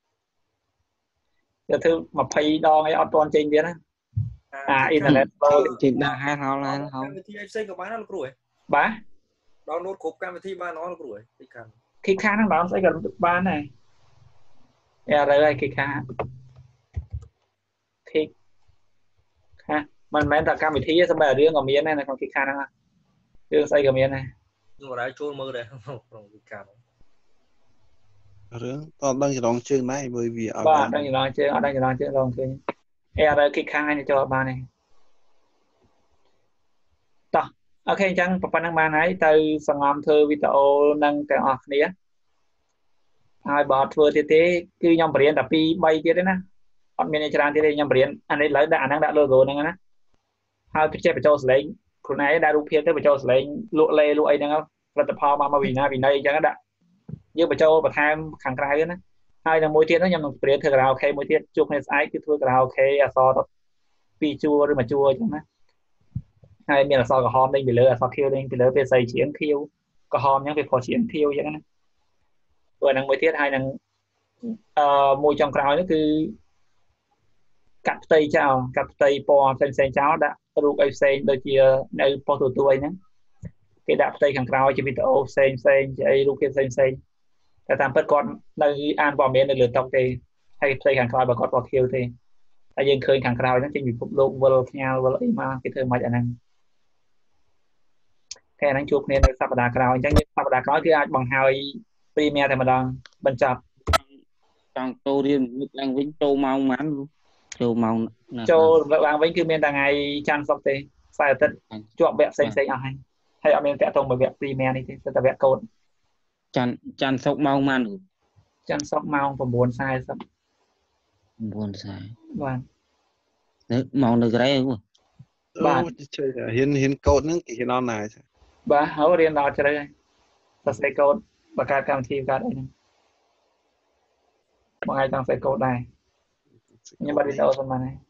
ទៅធ្វើ20ដងអីអត់ទាន់ចេញទៀតណាអាអ៊ីនធឺណិតចេញដាក់ហើយហើយហើយកម្មវិធីផ្សេងក៏បានដែរលោកគ្រូហ៎បាទ download គ្រប់កម្មវិធីបានអស់លោកគ្រូហ៎ទីខាង kick ខាងហ្នឹងដល់ស្អីក៏បានដែរយ៉ារើឲ្យ kick ខាង kick ខាងមិនមែនតែកម្មវិធីទេសម្រាប់រឿងក៏មានដែរនៅក្នុង kick ខាងហ្នឹងរឿងស្អីក៏មានដែរខ្ញុំរ៉ាយចូលមើលដែរក្នុង kick ខាងរឿងតើដឹងចរងជើងដែរមើលវាអត់បាទដឹងចរងជើងអត់ដឹងចរងជើងរងឃើញអេរើ kick ខាងនេះចូលបានទេតោះអូខេអញ្ចឹងប៉ុណ្្នឹងបានហើយទៅសង្ងំធ្វើវីដេអូនឹងទាំងអស់គ្នាហើយបើអត់ធ្វើទៀតទេគឺខ្ញុំបរៀនតែពីរ បីទៀតទេណាអត់មានច្រើនទៀតទេខ្ញុំបរៀនអានេះលើដាក់អាហ្នឹងដាក់ logo ហ្នឹងណាហើយទៅចេះបញ្ចូលសលេងខ្លួនឯងដាក់រូបភាពទៅបញ្ចូលសលេងលក់លេលក់អីហ្នឹងផលិតផលមកមកវិណាវិន័យអញ្ចឹងដាក់យើងបញ្ចូលបន្ថែមខាងក្រៅណាហើយនៅមួយទៀតហ្នឹងខ្ញុំនឹងបរៀនធ្វើការ៉ាអូខេមួយទៀតជួបគ្នាស្អែកគឺធ្វើការ៉ាអូខេអសរទៅពីរជួរឬមួយជួរអញ្ចឹងណាហើយមានអសរក្រហមលេងពីលើអសរខៀវលេងពីលើពេលស្អីជាងខៀវក្រហមអញ្ចឹងវាខុសជាងខៀវអញ្ចឹងណាព្រោះហ្នឹងមួយទៀតហើយនឹងអឺមួយចុងក្រោយនោះគឺកាត់ផ្ទៃចោលកាត់ផ្ទៃពណ៌ផ្សេងផ្សេងចោលដាក់រូបអីផ្សេងដូចជានៅប៉ុស្តិ៍ទូទួយហ្នឹងគេដាក់ផ្ទៃខាងក្រោយជាវីដេអូផ្សេងផ្សេងជាអីរូបភាពផ្សេងផ្សេងតែតាមពិតគាត់នៅអានព័ត៌មាននៅលើតុទេហើយផ្ទៃខាងក្រោយបើគាត់បកខៀវទេហើយយើងឃើញខាងក្រោយហ្នឹងចេញពិភពលោកវិលផ្ញើវិលអីមកគេធ្វើមិនអាហ្នឹងតែអាហ្នឹងជួបគ្នានៅសប្តាហ៍ក្រោយអញ្ចឹងសប្តាហ៍ក្រោយគឺអាចបង្ហើយ premier តែម្ដងបញ្ចប់ចង់ចូលរៀនឡើងវិញចូលម៉ោងប៉ុន្មានចូលម៉ោងចូលឡើងវិញគឺមានតែថ្ងៃច័ន្ទសុក្រទេខ្សែអាទិត្យជាប់វគ្គផ្សេងផ្សេងអស់ហើយហើយអត់មានតាក់ទងមួយវគ្គ premier នេះទេតែវគ្គកូដច័ន្ទច័ន្ទសុក្រម៉ោងប៉ុន្មានច័ន្ទសុក្រម៉ោងnine forty nine forty បាទនៅម៉ោងនៅក្រៅបាទហ៊ានហ៊ានកូដហ្នឹងគេហ៊ានដល់ណាបាទហើយរៀនដល់ជ្រៅហើយសរសេរកូដបង្កើតកម្មវិធីបង្កើតអីហ្នឹងបងឯងចង់សរសេរកូដដែរខ្ញុំបាត់វីដេអូប៉ុន្មានហើយ